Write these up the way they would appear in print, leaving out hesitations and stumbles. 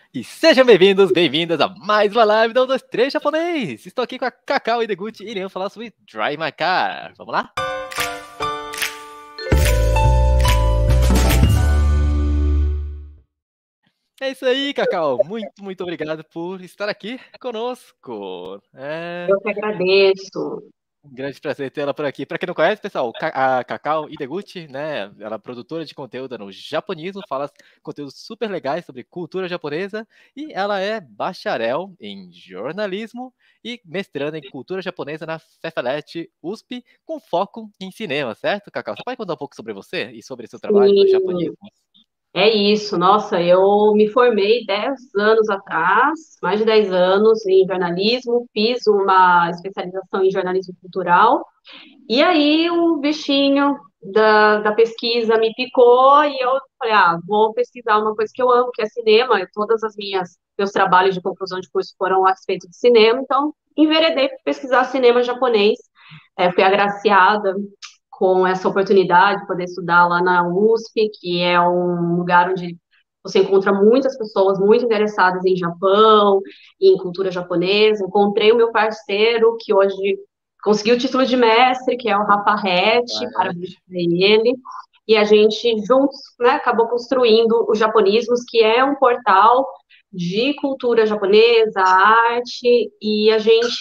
E sejam bem-vindos, bem-vindas a mais uma live da 123 japonês. Estou aqui com a Cacau e Deguchi e iremos falar sobre Drive My Car. Vamos lá? É isso aí, Cacau. Muito obrigado por estar aqui conosco. Eu que agradeço. Um grande prazer ter ela por aqui. Para quem não conhece, pessoal, a Cacau Ideguchi, né? Ela é produtora de conteúdo no japonismo, fala conteúdos super legais sobre cultura japonesa e ela é bacharel em jornalismo e mestranda em cultura japonesa na FEFELET USP, com foco em cinema, certo, Cacau? Você pode contar um pouco sobre você e sobre seu trabalho no Sim, japonismo? é isso. Nossa, eu me formei 10 anos atrás, mais de 10 anos em jornalismo, fiz uma especialização em jornalismo cultural, e aí o bichinho da pesquisa me picou e eu falei, vou pesquisar uma coisa que eu amo, que é cinema. Todas as meus trabalhos de conclusão de curso foram a respeito de cinema, então enveredei para pesquisar cinema japonês. Fui agraciada com essa oportunidade de poder estudar lá na USP, que é um lugar onde você encontra muitas pessoas muito interessadas em Japão, em cultura japonesa. Encontrei o meu parceiro, que hoje conseguiu o título de mestre, que é o Rafa Rett, parabéns para ele. E a gente juntos, né, acabou construindo o Japonismos, que é um portal de cultura japonesa, arte, e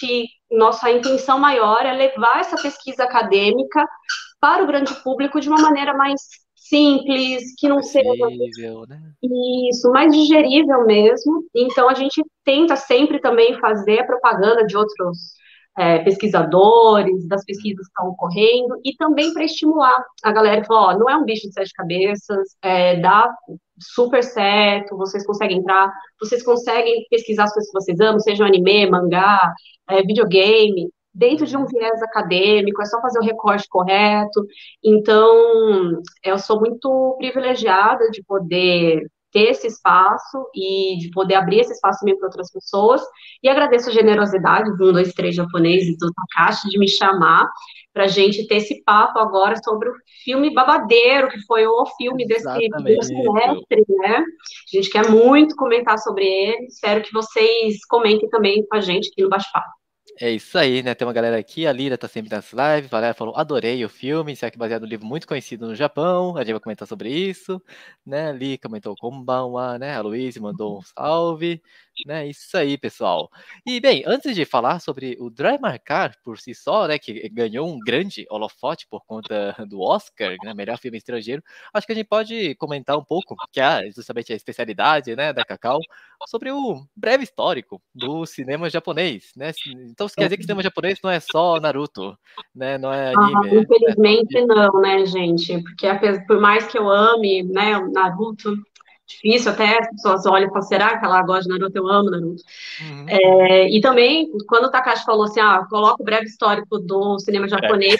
nossa intenção maior é levar essa pesquisa acadêmica para o grande público de uma maneira mais simples, que não seja Acessível, né? isso, mais digerível mesmo. Então, a gente tenta sempre também fazer propaganda de outros pesquisadores, das pesquisas que estão ocorrendo, e também para estimular a galera que fala, ó, não é um bicho de sete cabeças, dá super certo, vocês conseguem entrar, vocês conseguem pesquisar as coisas que vocês amam, seja anime, mangá, videogame, dentro de um viés acadêmico, é só fazer o recorte correto. Então, eu sou muito privilegiada de poder ter esse espaço e de poder abrir esse espaço também para outras pessoas. E agradeço a generosidade do 123 japonês e do Takashi de me chamar para a gente ter esse papo agora sobre o filme Babadeiro, que foi o filme desse primeiro Exatamente. semestre, né? A gente quer muito comentar sobre ele. Espero que vocês comentem também com a gente aqui no bate-papo. É isso aí, né? Tem uma galera aqui, a Lira tá sempre nas lives, a galera falou, adorei o filme, isso aqui é baseado num livro muito conhecido no Japão, a gente vai comentar sobre isso, né? A Li comentou Konbanwa, né? A Luísa mandou um salve, né? Isso aí, pessoal. E, bem, antes de falar sobre o Drive My Car por si só, né? Que ganhou um grande holofote por conta do Oscar, né? Melhor filme estrangeiro, acho que a gente pode comentar um pouco, que é justamente a especialidade, né, da Cacau, sobre o breve histórico do cinema japonês, né? Então isso quer dizer que cinema japonês não é só Naruto, né? Não é anime, né? Infelizmente não, né, gente? Porque por mais que eu ame, né, o Naruto, difícil até, as pessoas olham e falam, será que ela gosta de Naruto? Eu amo Naruto. Uhum. E também, quando o Takashi falou assim, coloca o breve histórico do cinema japonês,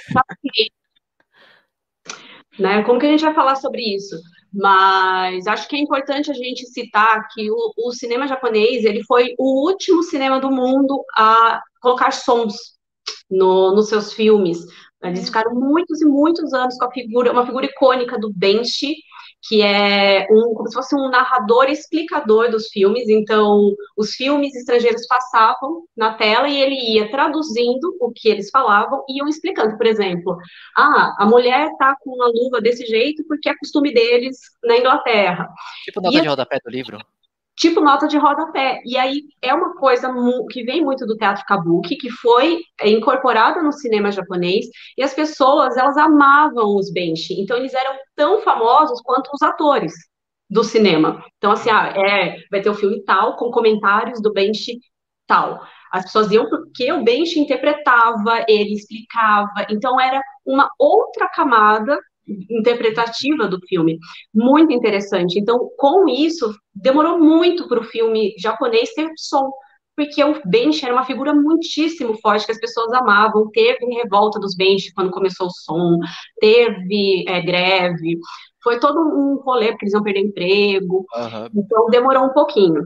né? Como que a gente vai falar sobre isso? Mas acho que é importante a gente citar que o cinema japonês, ele foi o último cinema do mundo a colocar sons nos seus filmes. Eles ficaram muitos e muitos anos com uma figura icônica do Benshi, que é como se fosse um narrador explicador dos filmes. Então, os filmes estrangeiros passavam na tela e ele ia traduzindo o que eles falavam e iam explicando. Por exemplo, a mulher tá com uma luva desse jeito porque é costume deles na Inglaterra. Tipo nota de rodapé do livro. Tipo nota de rodapé. E aí é uma coisa que vem muito do teatro kabuki, que foi incorporada no cinema japonês, e as pessoas, elas amavam os benshi. Então, eles eram tão famosos quanto os atores do cinema. Então, assim, vai ter o filme tal, com comentários do benshi tal. As pessoas iam porque o benshi interpretava, ele explicava. Então, era uma outra camada interpretativa do filme, muito interessante. Então, com isso, demorou muito para o filme japonês ter som, porque o Benchi era uma figura muitíssimo forte que as pessoas amavam. Teve revolta dos Benchi quando começou o som, teve greve, foi todo um rolê porque eles iam perder emprego. Uhum. Então, demorou um pouquinho.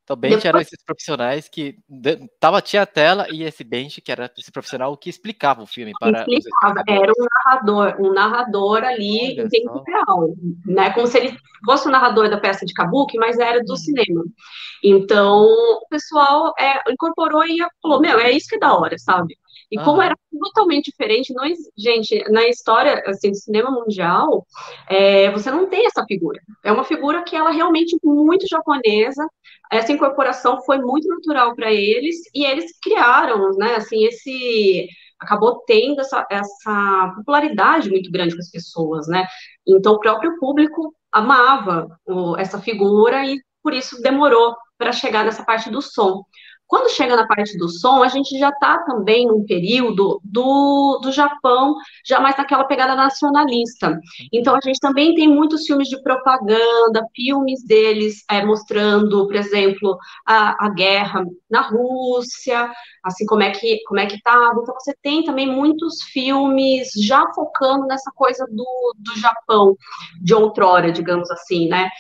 Então, bench eram esses profissionais que tinha a tela e esse bench, que era esse profissional que explicava o filme para os Explicava, era espectadores. um narrador ali em Olha tempo só. real, né? Como se ele fosse o narrador da peça de Kabuki, mas era do cinema. Então, o pessoal incorporou e falou, meu, é isso que é da hora, sabe? E como era totalmente diferente, gente, na história assim, do cinema mundial, você não tem essa figura. É uma figura que ela é realmente muito japonesa. Essa incorporação foi muito natural para eles e eles criaram, né? Assim, acabou tendo essa popularidade muito grande com as pessoas, né? Então, o próprio público amava essa figura e por isso demorou para chegar nessa parte do som. Quando chega na parte do som, a gente já está também num período do Japão, já mais naquela pegada nacionalista. Então, a gente também tem muitos filmes de propaganda, filmes deles mostrando, por exemplo, a guerra na Rússia, assim, como é que estava. Então, você tem também muitos filmes já focando nessa coisa do Japão de outrora, digamos assim, né?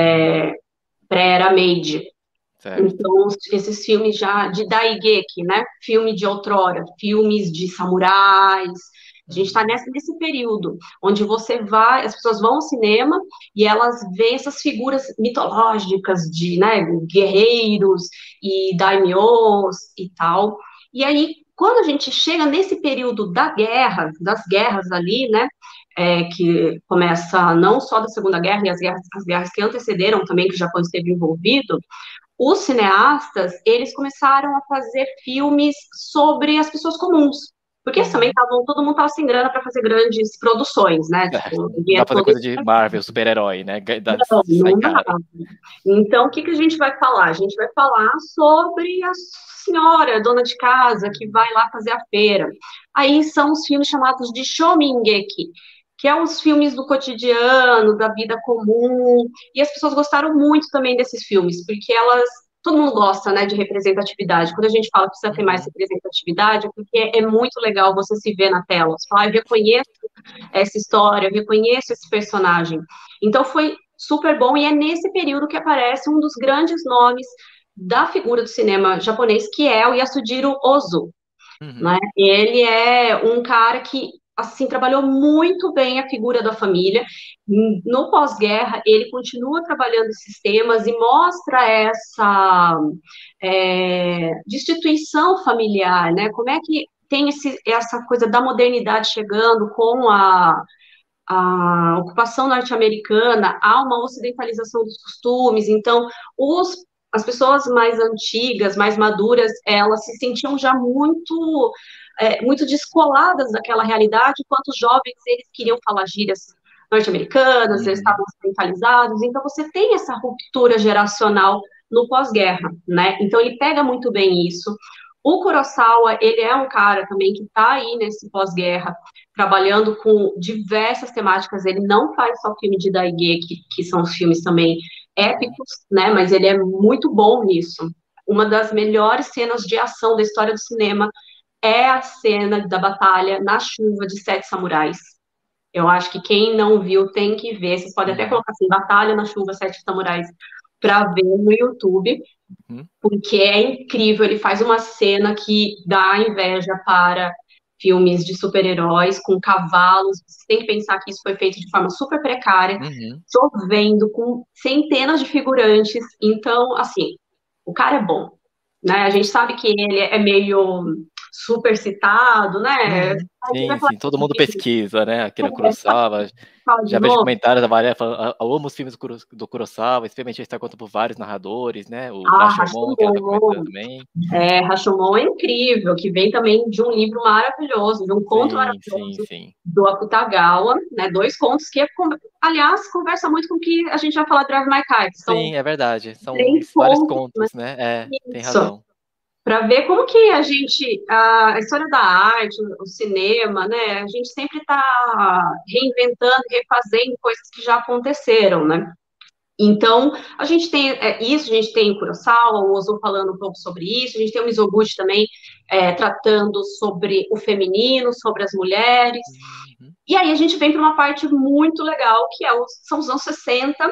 Pré-era Meiji. Certo. Então, esses filmes já de Daigeki, né? Filme de outrora, filmes de samurais. A gente está nesse período onde as pessoas vão ao cinema e elas veem essas figuras mitológicas de, né, guerreiros e daimyos e tal. E aí, quando a gente chega nesse período das guerras ali, né, que começa não só da Segunda Guerra e as guerras que antecederam também, que o Japão esteve envolvido, os cineastas, eles começaram a fazer filmes sobre as pessoas comuns. Porque eles também todo mundo estava sem grana para fazer grandes produções, né? Tipo, Não dá dinheiro pra fazer todo. coisa de Marvel, super-herói, né? Não, Sai não dá. caro. Então, o que a gente vai falar? A gente vai falar sobre a senhora, dona de casa, que vai lá fazer a feira. Aí são os filmes chamados de Shomingeki, que é os filmes do cotidiano, da vida comum. E as pessoas gostaram muito também desses filmes, porque todo mundo gosta, né, de representatividade. Quando a gente fala que precisa ter mais representatividade, é porque é muito legal você se ver na tela. Você fala, eu reconheço essa história, eu reconheço esse personagem. Então foi super bom e é nesse período que aparece um dos grandes nomes da figura do cinema japonês, que é o Yasujiro Ozu, né? Ele é um cara que assim trabalhou muito bem a figura da família. No pós-guerra, ele continua trabalhando esses temas e mostra essa destituição familiar, né? Como é que tem essa coisa da modernidade chegando com a ocupação norte-americana, há uma ocidentalização dos costumes, então as pessoas mais antigas, mais maduras, elas se sentiam já muito descoladas daquela realidade, enquanto os jovens, eles queriam falar gírias norte-americanas, eles estavam ocidentalizados, então você tem essa ruptura geracional no pós-guerra, né? Então ele pega muito bem isso. O Kurosawa, ele é um cara também que está aí nesse pós-guerra, trabalhando com diversas temáticas. Ele não faz só filme de Daigeki, que são os filmes também épicos, né? Mas ele é muito bom nisso. Uma das melhores cenas de ação da história do cinema é a cena da batalha na chuva de Sete Samurais. Eu acho que quem não viu tem que ver. Vocês podem até colocar assim, Batalha na Chuva, Sete Samurais, para ver no YouTube, porque é incrível. Ele faz uma cena que dá inveja para filmes de super-heróis com cavalos. Você tem que pensar que isso foi feito de forma super precária, chovendo, com centenas de figurantes. Então, assim, o cara é bom, né? A gente sabe que ele é meio super citado, né? A gente vai Sim, falar sim, todo mundo pesquisa, né? Akira Kurosawa. fala de Já vejo novo. comentários da Maria falando, eu amo os filmes do Kurosawa, especialmente está contado por vários narradores, né? O Ah, Rashomon, que ela está comentando Rashomon. também. Rashomon é incrível, que vem também de um livro maravilhoso, de um conto Sim, sim, maravilhoso sim. do Akutagawa, né? Dois contos que, aliás, conversa muito com o que a gente vai falar do Drive My Car, que são Sim, é verdade. São três vários contos, né? contos, né? É, tem Isso. razão. Para ver como que a história da arte, o cinema, né? A gente sempre está reinventando, refazendo coisas que já aconteceram, né? Então, a gente tem isso, a gente tem o Kurosawa, o Ozu falando um pouco sobre isso, a gente tem o Mizoguchi também tratando sobre o feminino, sobre as mulheres, e aí a gente vem para uma parte muito legal, que são os anos 60,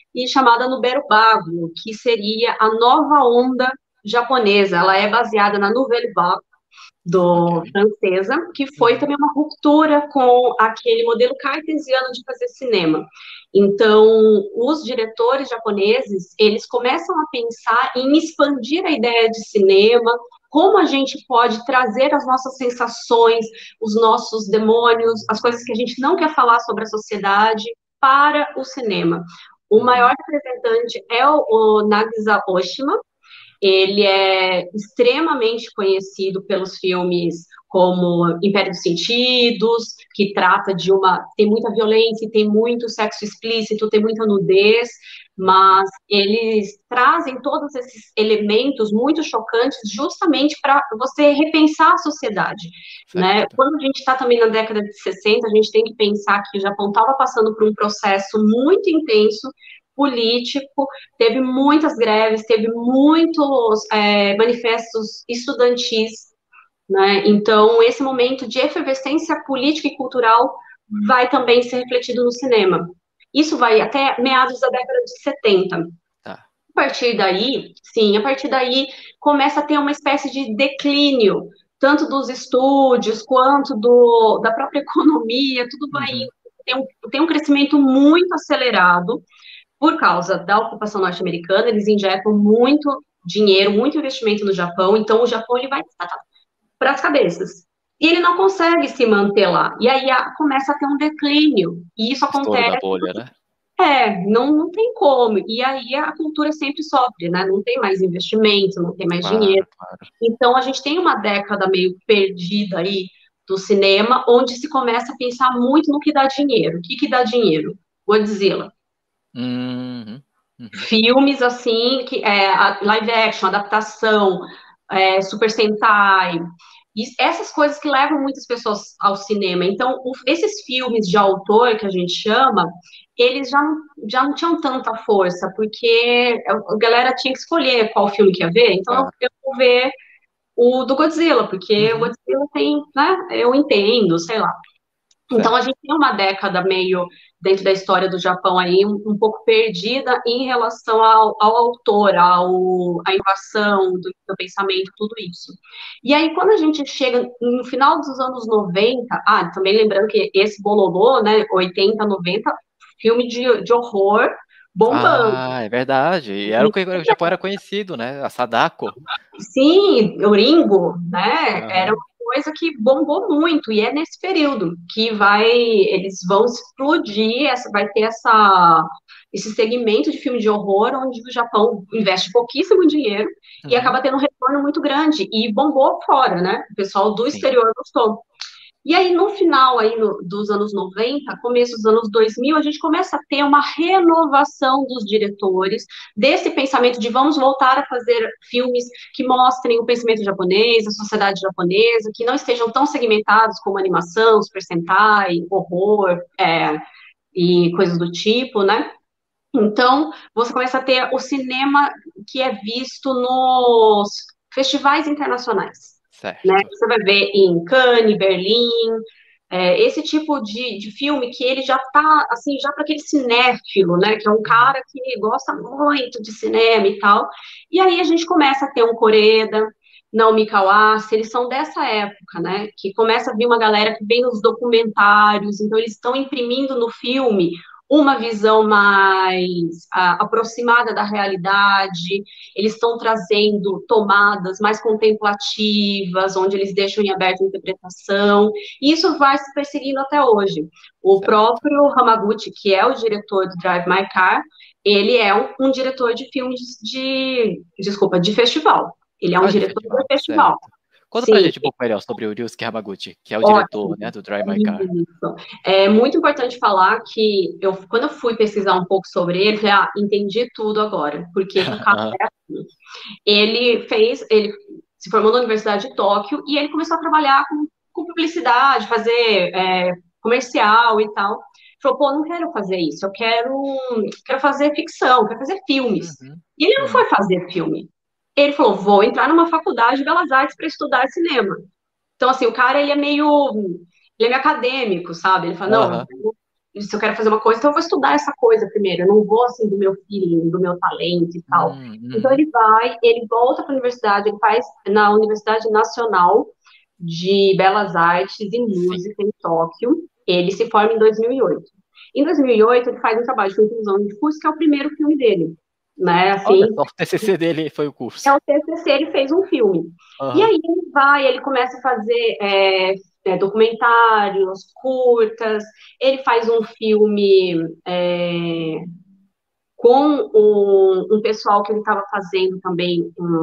e chamada Nouvelle Vague, que seria a nova onda japonesa. Ela é baseada na Nouvelle Vague, Ok. do francesa, que foi Uhum. também uma ruptura com aquele modelo cartesiano de fazer cinema. Então, os diretores japoneses, eles começam a pensar em expandir a ideia de cinema, como a gente pode trazer as nossas sensações, os nossos demônios, as coisas que a gente não quer falar sobre a sociedade para o cinema. O maior Uhum. representante é o Nagisa Oshima. Ele é extremamente conhecido pelos filmes como Império dos Sentidos, que trata de uma. Tem muita violência, tem muito sexo explícito, tem muita nudez, Uhum. mas eles trazem todos esses elementos muito chocantes justamente para você repensar a sociedade. Né? Certo. Quando a gente está também na década de 60, a gente tem que pensar que o Japão estava passando por um processo muito intenso político, teve muitas greves, teve muitos manifestos estudantis, né? Então, esse momento de efervescência política e cultural vai também ser refletido no cinema. Isso vai até meados da década de 70. Tá. A partir daí, sim, a partir daí começa a ter uma espécie de declínio, tanto dos estúdios quanto da própria economia, tudo vai Uhum. tem um crescimento muito acelerado, por causa da ocupação norte-americana, eles injetam muito dinheiro, muito investimento no Japão, então o Japão ele vai para as cabeças. E ele não consegue se manter lá. E aí começa a ter um declínio. E isso Estouro acontece, da bolha, né? não tem como. E aí a cultura sempre sofre, né? Não tem mais investimento, não tem mais dinheiro. Claro, claro. Então a gente tem uma década meio perdida aí do cinema, onde se começa a pensar muito no que dá dinheiro. O que que dá dinheiro? Godzilla. Uhum. Uhum. Filmes assim, que live action, adaptação, Super Sentai, essas coisas que levam muitas pessoas ao cinema. Então, esses filmes de autor que a gente chama, eles já não tinham tanta força, porque a galera tinha que escolher qual filme que ia ver. Então, Claro. eu vou ver o do Godzilla, porque o Uhum. Godzilla tem, né, eu entendo, sei lá. Então, a Certo. gente tem uma década meio dentro da história do Japão aí, pouco perdida em relação ao autor, à inovação do pensamento, tudo isso. E aí, quando a gente chega no final dos anos 90, também lembrando que esse bololô, né, 80, 90, filme de horror bombando. Ah, é verdade. E era o que o Japão era conhecido, né? A Sadako. Sim, o Ringo, né? Era Aham. uma coisa que bombou muito, e é nesse período que eles vão explodir, vai ter esse segmento de filme de horror, onde o Japão investe pouquíssimo dinheiro e Uhum. acaba tendo um retorno muito grande, e bombou fora, né? O pessoal do Sim. exterior gostou. E aí, no final aí dos anos 90, começo dos anos 2000, a gente começa a ter uma renovação dos diretores, desse pensamento de vamos voltar a fazer filmes que mostrem o pensamento japonês, a sociedade japonesa, que não estejam tão segmentados como animação, Super Sentai, horror, e coisas do tipo, né? Então, você começa a ter o cinema que é visto nos festivais internacionais, né? Certo. Você vai ver em Cannes, Berlim, esse tipo de filme que ele já tá, assim, já para aquele cinéfilo, né? Que é um Uhum. cara que gosta muito de cinema e tal. E aí a gente começa a ter um Koreda, Naomi Kawase, eles são dessa época, né? Que começa a vir uma galera que vem nos documentários, então eles estão imprimindo no filme uma visão mais aproximada da realidade, eles estão trazendo tomadas mais contemplativas, onde eles deixam em aberta a interpretação, e isso vai se perseguindo até hoje. O Certo. próprio Hamaguchi, que é o diretor do Drive My Car, ele é um diretor de filmes desculpa, de festival. Ele é um Ah, de diretor de festival. festival. Certo. Conta pra Sim, gente um pouco melhor sobre o Ryusuke Hamaguchi, que é o diretor, ótimo. né, do Drive My Car. Isso. É muito importante falar que quando eu fui pesquisar um pouco sobre ele, falei, entendi tudo agora, porque que o cara Aham. é assim. Ele se formou na Universidade de Tóquio e ele começou a trabalhar com publicidade, fazer comercial e tal. Falou, pô, não quero fazer isso, quero fazer ficção, quero fazer filmes. Uhum. E ele não foi Uhum. fazer filme. Ele falou, vou entrar numa faculdade de belas artes para estudar cinema. Então, assim, o cara, ele é meio acadêmico, sabe? Ele fala, não, Aham. se eu quero fazer uma coisa, então eu vou estudar essa coisa primeiro. Eu não vou assim do meu feeling, do meu talento e tal. Então Uhum. ele volta para a universidade, ele faz na Universidade Nacional de Belas Artes e Sim. Música em Tóquio. Ele se forma em 2008. Em 2008, ele faz um trabalho de conclusão de curso, que é o primeiro filme dele, né? Olha Assim, só, o TCC dele foi o é curso. o TCC, ele fez um filme. E Aham. aí ele começa a fazer documentários, curtas, ele faz um filme com um pessoal que ele estava fazendo também,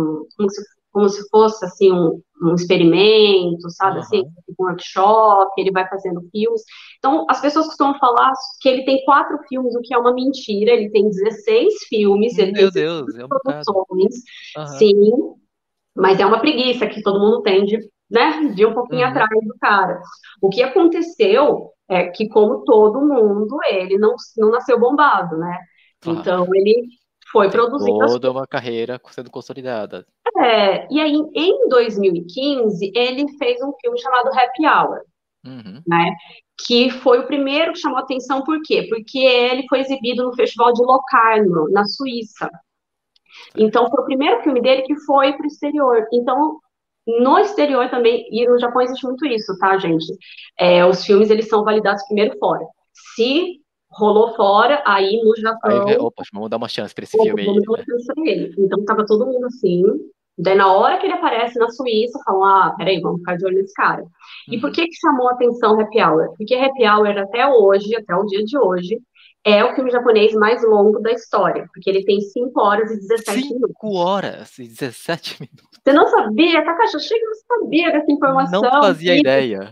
como se fosse assim um experimento, sabe, assim, Aham. um workshop, ele vai fazendo filmes. Então, as pessoas costumam falar que ele tem 4 filmes, o que é uma mentira, ele tem 16 filmes, ele tem Meu 16 Deus, é um bocado. produções, Aham. sim, mas é uma preguiça que todo mundo tem de, né, de ir um pouquinho Uhum. atrás do cara. O que aconteceu é que, como todo mundo, ele não nasceu bombado, né? Claro. Então, ele foi Tem produzindo as toda coisas. uma carreira sendo consolidada. E aí, em 2015, ele fez um filme chamado Happy Hour, Uhum. né? Que foi o primeiro que chamou atenção, por quê? Porque ele foi exibido no Festival de Locarno, na Suíça. Então, Certo. foi o primeiro filme dele que foi para o exterior. Então, no exterior também, e no Japão existe muito isso, tá, gente? Os filmes, eles são validados primeiro fora. Se rolou fora, aí no Aí, Japão, opa, vamos dar uma chance pra esse opa, filme aí, vamos dar uma né? chance pra ele. Então, tava todo mundo assim. Daí, na hora que ele aparece na Suíça, falam, peraí, vamos ficar de olho nesse cara. E por Uhum. que que chamou a atenção Happy Hour? Porque Happy Hour, até hoje, até o dia de hoje, é o filme japonês mais longo da história, porque ele tem 5 horas e 17 5 minutos. horas e 17 minutos. Você não sabia, Takashi? Eu achei que você sabia dessa Não informação. fazia ideia.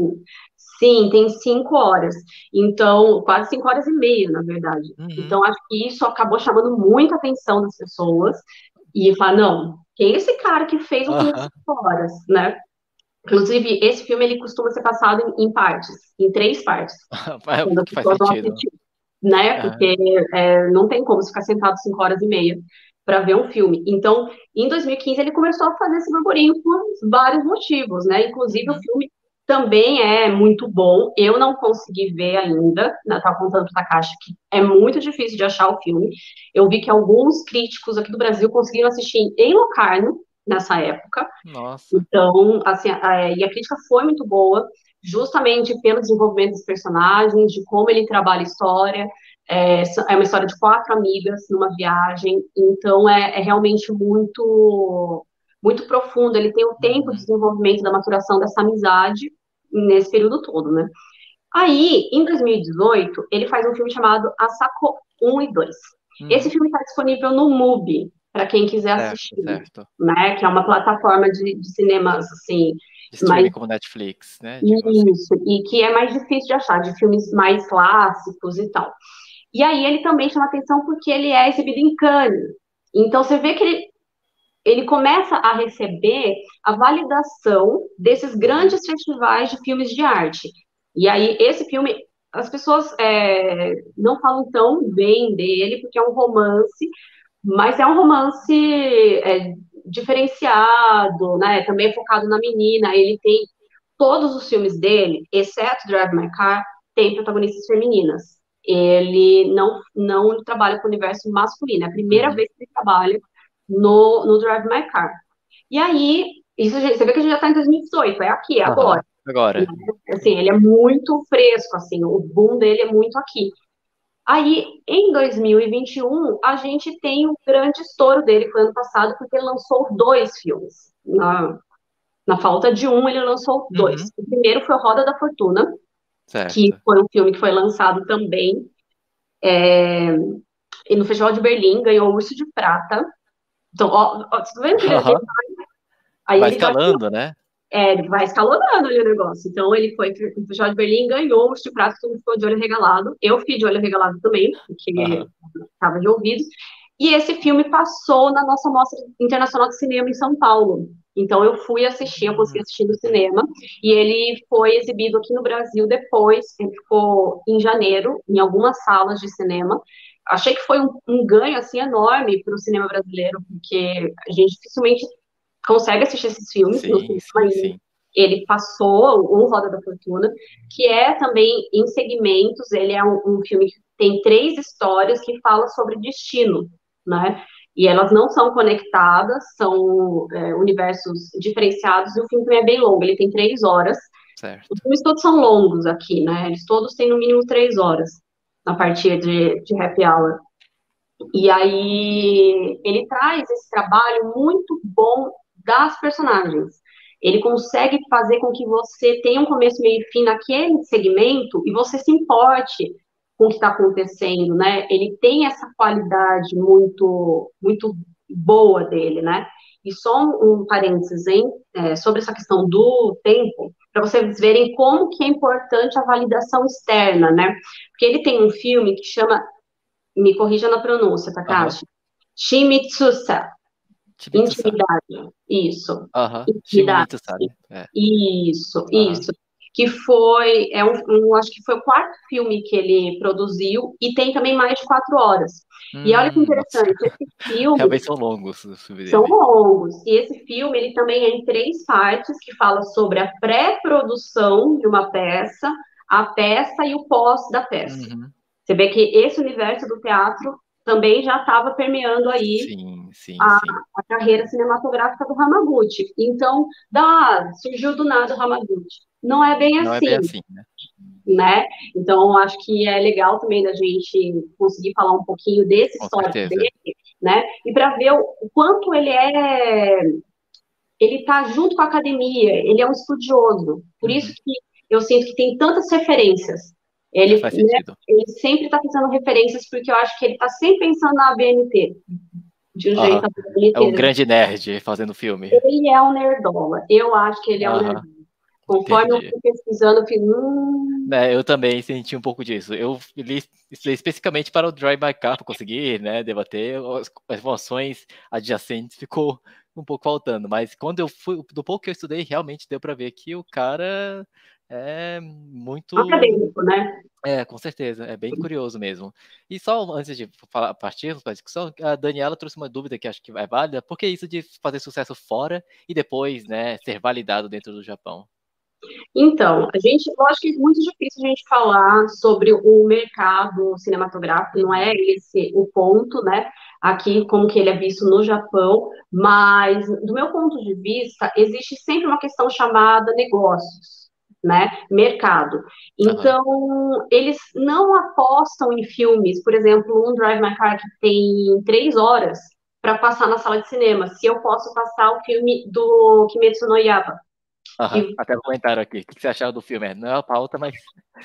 Sim, tem 5 horas. Então, quase 5 horas e meia, na verdade. Uhum. Então, acho que isso acabou chamando muita atenção das pessoas. E falar, não, quem é esse cara que fez um filme de Aham. 5 horas, né? Inclusive, esse filme ele costuma ser passado em partes, em 3 partes, É o quando as que faz pessoas vão sentido. assistir, né? Aham. Porque não tem como você ficar sentado 5 horas e meia para ver um filme. Então, em 2015, ele começou a fazer esse burburinho por vários motivos, né? Inclusive, o Uhum. filme também é muito bom. Eu não consegui ver ainda, né? Tava contando para Takashi que é muito difícil de achar o filme. Eu vi que alguns críticos aqui do Brasil conseguiram assistir em Locarno nessa época. Nossa. Então, assim, e a crítica foi muito boa, justamente pelo desenvolvimento dos personagens, de como ele trabalha a história. É uma história de 4 amigas numa viagem, então é realmente muito, muito profundo. Ele tem o tempo de Uhum. desenvolvimento da maturação dessa amizade nesse período todo, né? Aí, em 2018, ele faz um filme chamado Asako 1 e 2. Esse Uhum. filme está disponível no MUBI, para quem quiser Certo, assistir, certo. né? Que é uma plataforma de cinemas, assim, De mais streaming como Netflix, né? Digo assim. isso, e que é mais difícil de achar, de filmes mais clássicos e tal. E aí ele também chama atenção porque ele é exibido em Cannes. Então você vê que ele começa a receber a validação desses Uhum. grandes festivais de filmes de arte. E aí, esse filme, as pessoas não falam tão bem dele, porque é um romance, mas é um romance diferenciado, né? Também é focado na menina. Ele tem todos os filmes dele, exceto Drive My Car, tem protagonistas femininas. Ele não trabalha com o universo masculino. É a primeira Uhum. vez que ele trabalha no Drive My Car. E aí, você vê que a gente já está em 2018, é aqui, é agora. Aham. Agora. Assim, ele é muito fresco, assim, o boom dele é muito aqui. Aí, em 2021, a gente tem o grande estouro dele, que foi ano passado, porque ele lançou 2 filmes. Na falta de um, ele lançou 2. Uhum. O primeiro foi Roda da Fortuna, que Certo. foi um filme que foi lançado também e no Festival de Berlim, ganhou o Urso de Prata. Então, você tá vendo que ele Aham. aí Vai ele já escalando, né? ele vai escalonando ali o negócio. Então, ele foi pro Festival de Berlim, ganhou o Urso de Prata, todo mundo ficou de olho regalado. Eu fiquei de olho regalado também, porque Aham. estava de ouvidos. E esse filme passou na nossa Mostra Internacional de Cinema em São Paulo. Então eu fui assistir, eu consegui assistir no Uhum. cinema, e ele foi exibido aqui no Brasil depois, ele ficou em janeiro, em algumas salas de cinema. Achei que foi um ganho assim enorme para o cinema brasileiro, porque a gente dificilmente consegue assistir esses filmes no Sim, cinema sim, em sim. ele passou o Roda da Fortuna, que é também em segmentos, ele é um filme que tem 3 histórias que falam sobre destino, né? E elas não são conectadas, são universos diferenciados, e o filme também é bem longo, ele tem 3 horas. Os certo. filmes todos são longos aqui, né? Eles todos têm no mínimo 3 horas na partir de happy hour. E aí ele traz esse trabalho muito bom das personagens. Ele consegue fazer com que você tenha um começo, meio e fim naquele segmento e você se importe com o que está acontecendo, né? Ele tem essa qualidade muito, muito boa dele, né? E só um parênteses, hein? Sobre essa questão do tempo, para vocês verem como que é importante a validação externa, né? Porque ele tem um filme que chama, me corrija na pronúncia, Aham. Takashi. Shimitsusa, Chimitsu-san. intimidade. Isso. Aham. Intimidade. Shimimitsu-san, né? É. Isso, Aham. isso. Que foi, acho que foi o quarto filme que ele produziu e tem também mais de 4 horas. E olha que Nossa. interessante, esse filme Realmente são longos os filmes são dele. longos. E esse filme ele também é em 3 partes que fala sobre a pré-produção de uma peça, a peça e o pós da peça. Uhum. Você vê que esse universo do teatro também já estava permeando aí Sim, sim, a, sim. a carreira cinematográfica do Hamaguchi. Então, surgiu do nada o Hamaguchi. Não é bem Não é bem assim, assim, né? né? Então, acho que é legal também da gente conseguir falar um pouquinho desse Com histórico certeza. dele, né? E para ver o quanto ele está junto com a academia, ele é um estudioso. Por isso Uhum. que eu sinto que tem tantas referências. Ele, Faz né, sentido. ele sempre está fazendo referências, porque eu acho que ele está sempre pensando na ABNT, de um jeito Aham. É um ABNT. grande nerd fazendo filme. Ele é um nerdola. Eu acho que ele é um Aham. nerdola. Conforme eu Entendi. fui pesquisando, eu fiz, Né, eu também senti um pouco disso. Eu estudei especificamente para o Drive My Car, para conseguir, né, debater as informações adjacentes, ficou um pouco faltando. Mas quando eu fui, do pouco que eu estudei, realmente deu para ver que o cara é muito. acadêmico, né? Com certeza, é bem curioso mesmo. E só antes de falar, partirmos para a discussão, a Daniela trouxe uma dúvida que acho que é válida. Por que isso de fazer sucesso fora e depois, né, ser validado dentro do Japão? Então, eu acho que é muito difícil a gente falar sobre o mercado cinematográfico, não é Uhum. esse o ponto, né? Aqui, como que ele é visto no Japão, mas, do meu ponto de vista, existe sempre uma questão chamada negócios, né? Mercado. Aham. Então, eles não apostam em filmes, por exemplo, um Drive My Car que tem 3 horas para passar na sala de cinema, se eu posso passar o filme do Kimetsu no Yaiba. Aham. Que Até comentaram aqui. O que você achava do filme? Não é a pauta, mas.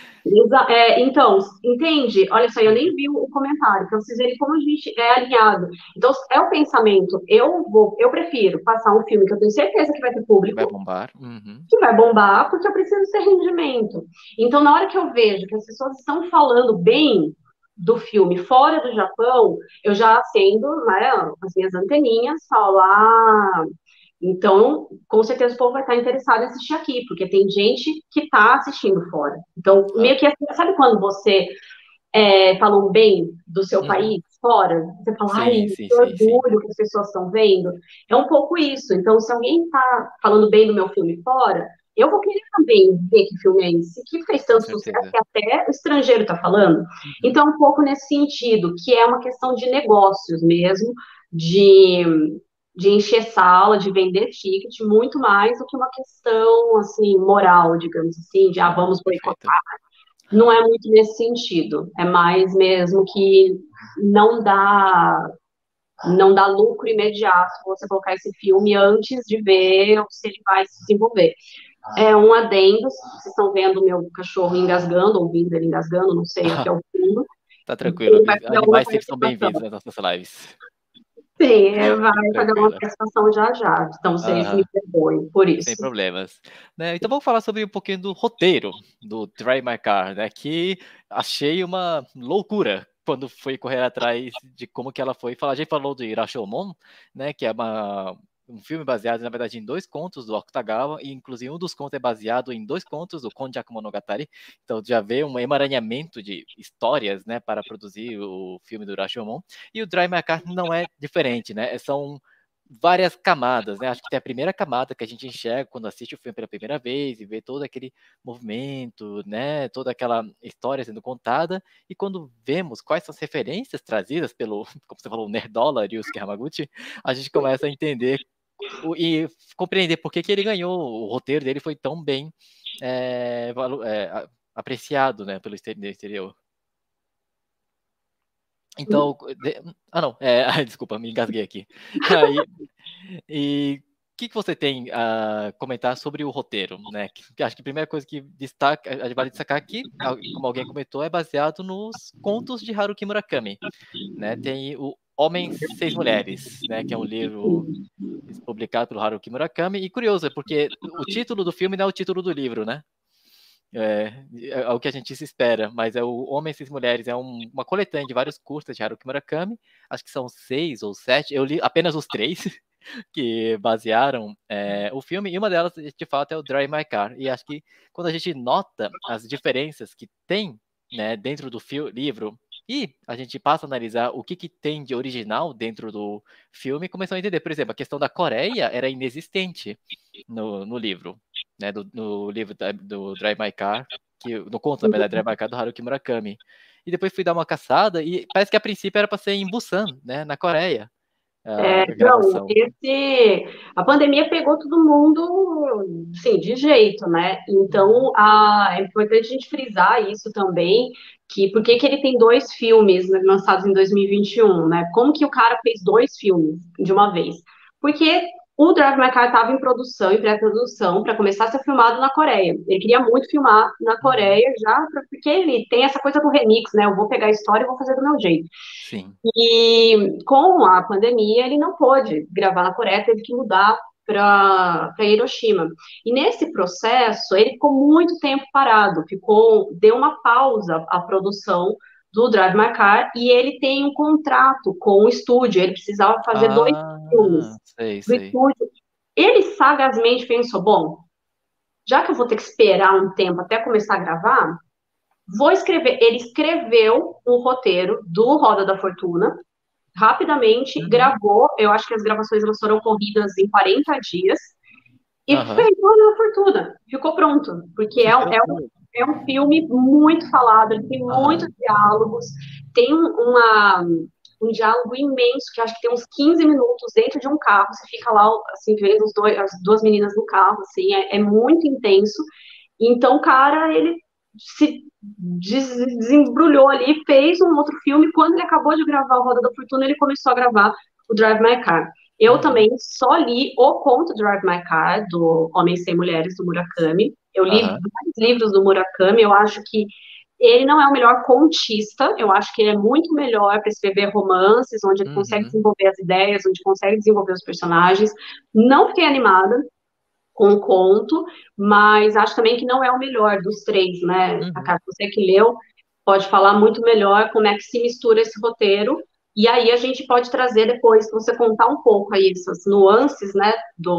Então, entende? Olha só, eu nem Uhum. vi o comentário, para vocês verem como a gente é alinhado. Então, é o pensamento. Eu prefiro passar um filme que eu tenho certeza que vai ter Vai público, bombar. Uhum. que vai bombar, porque eu preciso ter rendimento. Então, na hora que eu vejo que as pessoas estão falando bem do filme fora do Japão, eu já acendo, né, as minhas anteninhas, falo, então, com certeza o povo vai estar interessado em assistir aqui, porque tem gente que está assistindo fora. Então, Ah. meio que assim, sabe quando você falam bem do seu Uhum. país fora? Você fala, ai, Sim, sim, que sim, sim. orgulho que as pessoas estão vendo. É um pouco isso. Então, se alguém está falando bem do meu filme fora, eu vou querer também ver que filme é esse, que fez Com tanto sucesso certeza. que até o estrangeiro está falando. Uhum. Então, um pouco nesse sentido, que é uma questão de negócios mesmo, de encher sala, de vender ticket, muito mais do que uma questão, assim, moral, digamos assim, de, Ah, vamos perfeito. boicotar. Não é muito nesse sentido. É mais mesmo que não dá, não dá lucro imediato você colocar esse filme antes de ver se ele vai se desenvolver. É um adendo, vocês estão vendo o meu cachorro engasgando, ouvindo ele engasgando, não sei o que é o fundo. Tá tranquilo. Ele vai fazer alguma Animais sempre são bem-vindos participação. nas nossas lives. Sim, vai fazer alguma Tranquilo. participação já já. Então vocês me Aham. perdoem por Sem isso. problemas. Né, então vamos falar sobre um pouquinho do roteiro do Drive My Car, né, que achei uma loucura quando fui correr atrás de como que ela foi falar. A gente falou do Irashomon, né, que é um filme baseado, na verdade, em 2 contos do Akutagawa, e inclusive um dos contos é baseado em 2 contos do Konjaku Monogatari. Então já vê um emaranhamento de histórias, né, para produzir o filme do Irashomon. E o Drive My Car não é diferente, né, são várias camadas, né? Acho que tem a primeira camada que a gente enxerga quando assiste o filme pela primeira vez e vê todo aquele movimento, né? Toda aquela história sendo contada. E quando vemos quais são as referências trazidas pelo, como você falou, o nerdola Ryusuke Hamaguchi, a gente começa a entender e compreender por que ele ganhou. O roteiro dele foi tão bem apreciado, né, pelo exterior. Então, não, desculpa, me engasguei aqui. Aí, e o que você tem a comentar sobre o roteiro, né? Que acho que a primeira coisa que destaca, a gente vale destacar aqui, como alguém comentou, é baseado nos contos de Haruki Murakami, né? Tem o Homens, Seis Mulheres, né? Que é um livro publicado pelo Haruki Murakami. E curioso, é porque o título do filme não é o título do livro, né? É o que a gente se espera, mas é o Homens e Mulheres, é uma coletânea de vários curtas de Haruki Murakami, acho que são 6 ou 7, eu li apenas os 3 que basearam o filme, e uma delas, de fato, é o Drive My Car, e acho que quando a gente nota as diferenças que tem, né, dentro do livro, e a gente passa a analisar o que tem de original dentro do filme, começou a entender, por exemplo, a questão da Coreia era inexistente no livro, né, no livro do Drive My Car, no conto, na verdade, Drive My Car do Haruki Murakami. E depois fui dar uma caçada e parece que a princípio era para ser em Busan, né, na Coreia, a Não, gravação. a pandemia pegou todo mundo, sim, de jeito, né? Então, é importante a gente frisar isso também, que por que ele tem dois filmes, né, lançados em 2021, né? Como que o cara fez dois filmes de uma vez? Porque o Drive My Car estava em produção, em pré-produção, para começar a ser filmado na Coreia. Ele queria muito filmar na Coreia, já, porque ele tem essa coisa do remix, né? Eu vou pegar a história e vou fazer do meu jeito. Sim. E com a pandemia, ele não pôde gravar na Coreia, teve que mudar para Hiroshima. E nesse processo, ele ficou muito tempo parado, deu uma pausa à produção do Drive My Car, e ele tem um contrato com o estúdio, ele precisava fazer dois filmes do Sei. estúdio. Ele sagazmente pensou, bom, já que eu vou ter que esperar um tempo até começar a gravar, vou escrever. Ele escreveu o roteiro do Roda da Fortuna, rapidamente gravou, eu acho que as gravações elas foram corridas em 40 dias, e fez uma fortuna, ficou pronto, porque é um filme muito falado, ele tem muitos diálogos, tem um diálogo imenso, que acho que tem uns 15 minutos dentro de um carro, você fica lá, assim, vendo as duas meninas no carro, assim, é muito intenso, então o cara, ele se desembrulhou ali, fez um outro filme. Quando ele acabou de gravar o Roda da Fortuna, ele começou a gravar o Drive My Car. Eu também só li o conto Drive My Car, do Homens Sem Mulheres, do Murakami. Eu li vários livros do Murakami, eu acho que ele não é o melhor contista, eu acho que ele é muito melhor para escrever romances, onde ele consegue desenvolver as ideias, onde consegue desenvolver os personagens. Não fiquei animada com o conto, mas acho também que não é o melhor dos três, né? A você que leu pode falar muito melhor como é que se mistura esse roteiro, e aí a gente pode trazer depois, você contar um pouco aí essas nuances, né,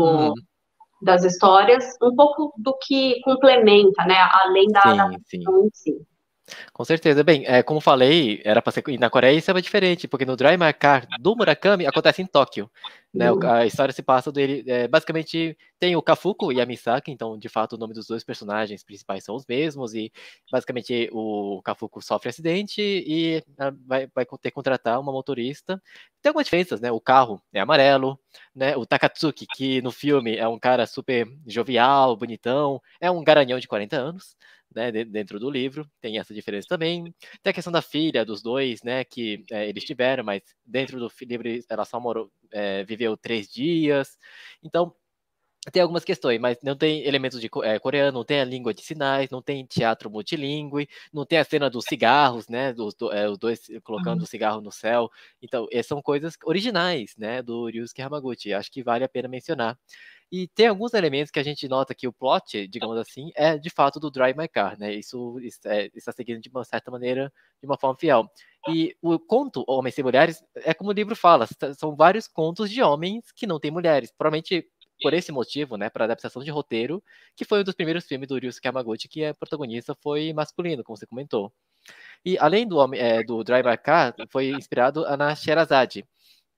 das histórias, um pouco do que complementa, né, além da Sim. ficção em si. Com certeza. Bem, como falei, era para ser na Coreia, isso é diferente, porque no Drive My Car do Murakami acontece em Tóquio, né? A história se passa dele, basicamente tem o Kafuko e a Misaki, então de fato o nome dos dois personagens principais são os mesmos e basicamente o Kafuko sofre acidente e vai ter que contratar uma motorista. Tem algumas diferenças, né? O carro é amarelo, né? O Takatsuki, que no filme é um cara super jovial, bonitão, é um garanhão de 40 anos. Né, dentro do livro, tem essa diferença também. Tem a questão da filha dos dois, né, que eles tiveram, mas dentro do livro ela só viveu 3 dias. Então, tem algumas questões, mas não tem elementos de coreano, não tem a língua de sinais, não tem teatro multilingüe, não tem a cena dos cigarros, né, os dois colocando o cigarro no céu. Então, são coisas originais, né, do Ryusuke Hamaguchi. Acho que vale a pena mencionar. E tem alguns elementos que a gente nota que o plot, digamos assim, é de fato do Drive My Car, né? Isso está seguindo de uma certa maneira, de uma forma fiel. E o conto Homens Sem Mulheres é como o livro fala, são vários contos de homens que não têm mulheres. Provavelmente por esse motivo, né, para adaptação de roteiro, que foi um dos primeiros filmes do Ryusuke Hamaguchi que a protagonista foi masculino, como você comentou. E além do Drive My Car, foi inspirado na Sherazade,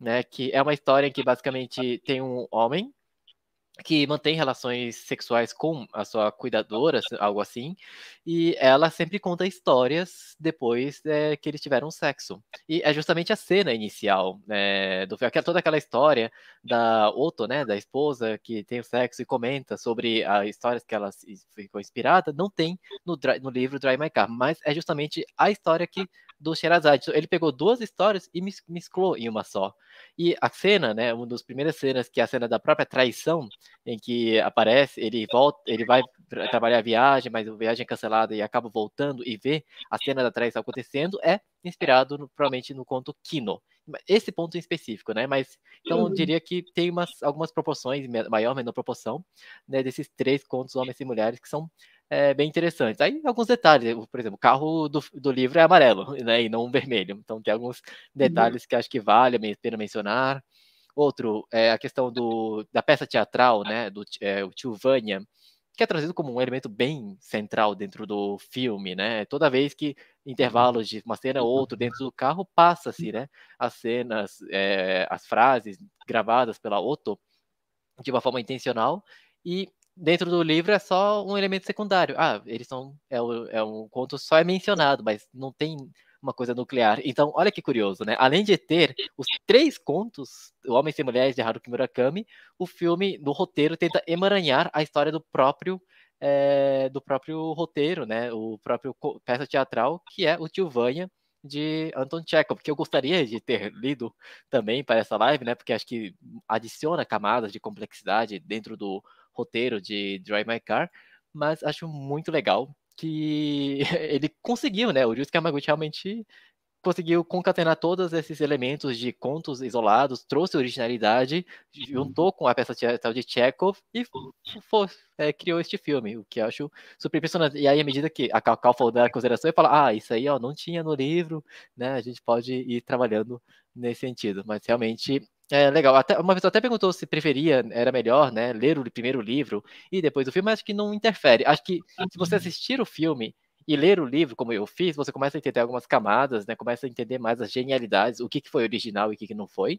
né? Que é uma história em que basicamente tem um homem que mantém relações sexuais com a sua cuidadora, algo assim, e ela sempre conta histórias depois que eles tiveram sexo. E é justamente a cena inicial do filme, toda aquela história da Otto, né, da esposa, que tem o sexo e comenta sobre as histórias que ela ficou inspirada, não tem no livro Drive My Car, mas é justamente a história do Sherazade. Ele pegou duas histórias e mesclou em uma só. E a cena, né, uma das primeiras cenas, que é a cena da própria traição, em que aparece, ele volta, ele vai trabalhar a viagem, mas a viagem é cancelada e acaba voltando e vê a cena da traição acontecendo, é inspirado provavelmente no conto Kino. Esse ponto em específico, né? Mas então eu diria que tem algumas proporções, maior, menor proporção, né, desses três contos, Homens e Mulheres, que são bem interessantes. Aí alguns detalhes, por exemplo, o carro do livro é amarelo, né, e não vermelho. Então tem alguns detalhes que acho que vale a pena mencionar. Outro é a questão da peça teatral, né, o Tio Vânia, que é trazido como um elemento bem central dentro do filme, né? Toda vez que intervalos de uma cena ou outra dentro do carro passa-se, né, as cenas, as frases gravadas pela Otto de uma forma intencional e dentro do livro é só um elemento secundário. Ah, eles são um conto só é mencionado, mas não tem uma coisa nuclear. Então, olha que curioso, né? Além de ter os três contos, Homens e Mulheres de Haruki Murakami, o filme, no roteiro, tenta emaranhar a história do próprio roteiro, né? O próprio peça teatral, que é o Tio Vânia, de Anton Chekhov, que eu gostaria de ter lido também para essa live, né? Porque acho que adiciona camadas de complexidade dentro do roteiro de Drive My Car, mas acho muito legal que ele conseguiu, né? O Ryusuke Hamaguchi realmente conseguiu concatenar todos esses elementos de contos isolados, trouxe originalidade, juntou com a peça teatral de Chekhov e criou este filme, o que eu acho super impressionante. E aí, à medida que a Cacau for dar consideração, e fala, isso aí ó, não tinha no livro, né? A gente pode ir trabalhando nesse sentido, mas realmente é legal. Uma pessoa até perguntou se preferia, era melhor, né, ler o primeiro livro e depois o filme, mas acho que não interfere. Acho que se você assistir o filme e ler o livro, como eu fiz, você começa a entender algumas camadas, né? Começa a entender mais as genialidades, o que foi original e o que não foi.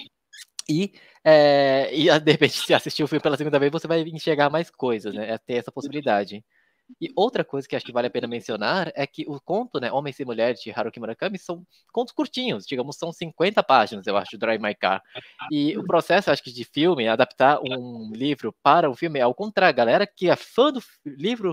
E de repente, se assistir o filme pela segunda vez, você vai enxergar mais coisas, né? Ter essa possibilidade. E outra coisa que acho que vale a pena mencionar é que o conto, né, Homens e Mulheres de Haruki Murakami são contos curtinhos, digamos, são 50 páginas, eu acho, Drive My Car. E o processo, acho que de filme, adaptar um livro para um filme, é ao contrário, a galera que é fã do livro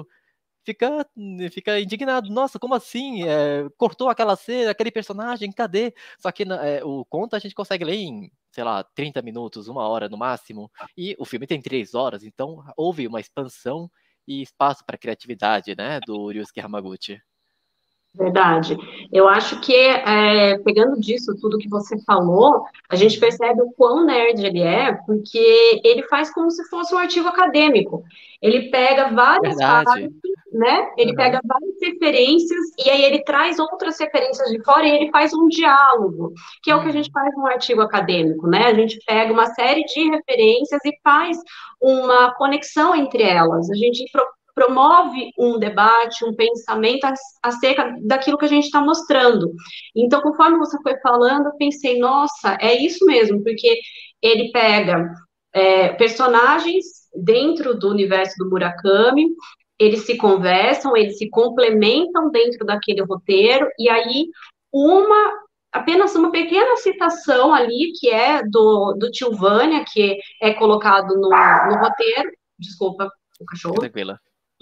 fica indignado. Nossa, como assim? Cortou aquela cena, aquele personagem, cadê? Só que o conto a gente consegue ler em, sei lá, 30 minutos, uma hora no máximo. E o filme tem 3 horas, então houve uma expansão e espaço para criatividade, né, do Ryusuke Hamaguchi. Verdade. Eu acho que, pegando disso, tudo que você falou, a gente percebe o quão nerd ele é, porque ele faz como se fosse um artigo acadêmico. Ele pega várias Verdade. páginas, né? Ele pega várias referências e aí ele traz outras referências de fora e ele faz um diálogo, que é o que a gente faz num artigo acadêmico, né? A gente pega uma série de referências e faz uma conexão entre elas. A gente promove um debate, um pensamento acerca daquilo que a gente está mostrando. Então, conforme você foi falando, eu pensei, nossa, é isso mesmo, porque ele pega personagens dentro do universo do Murakami, eles se conversam, eles se complementam dentro daquele roteiro, e aí apenas uma pequena citação ali, que é do Tio Vânia, que é colocado no roteiro, desculpa, o cachorro, Tranquila.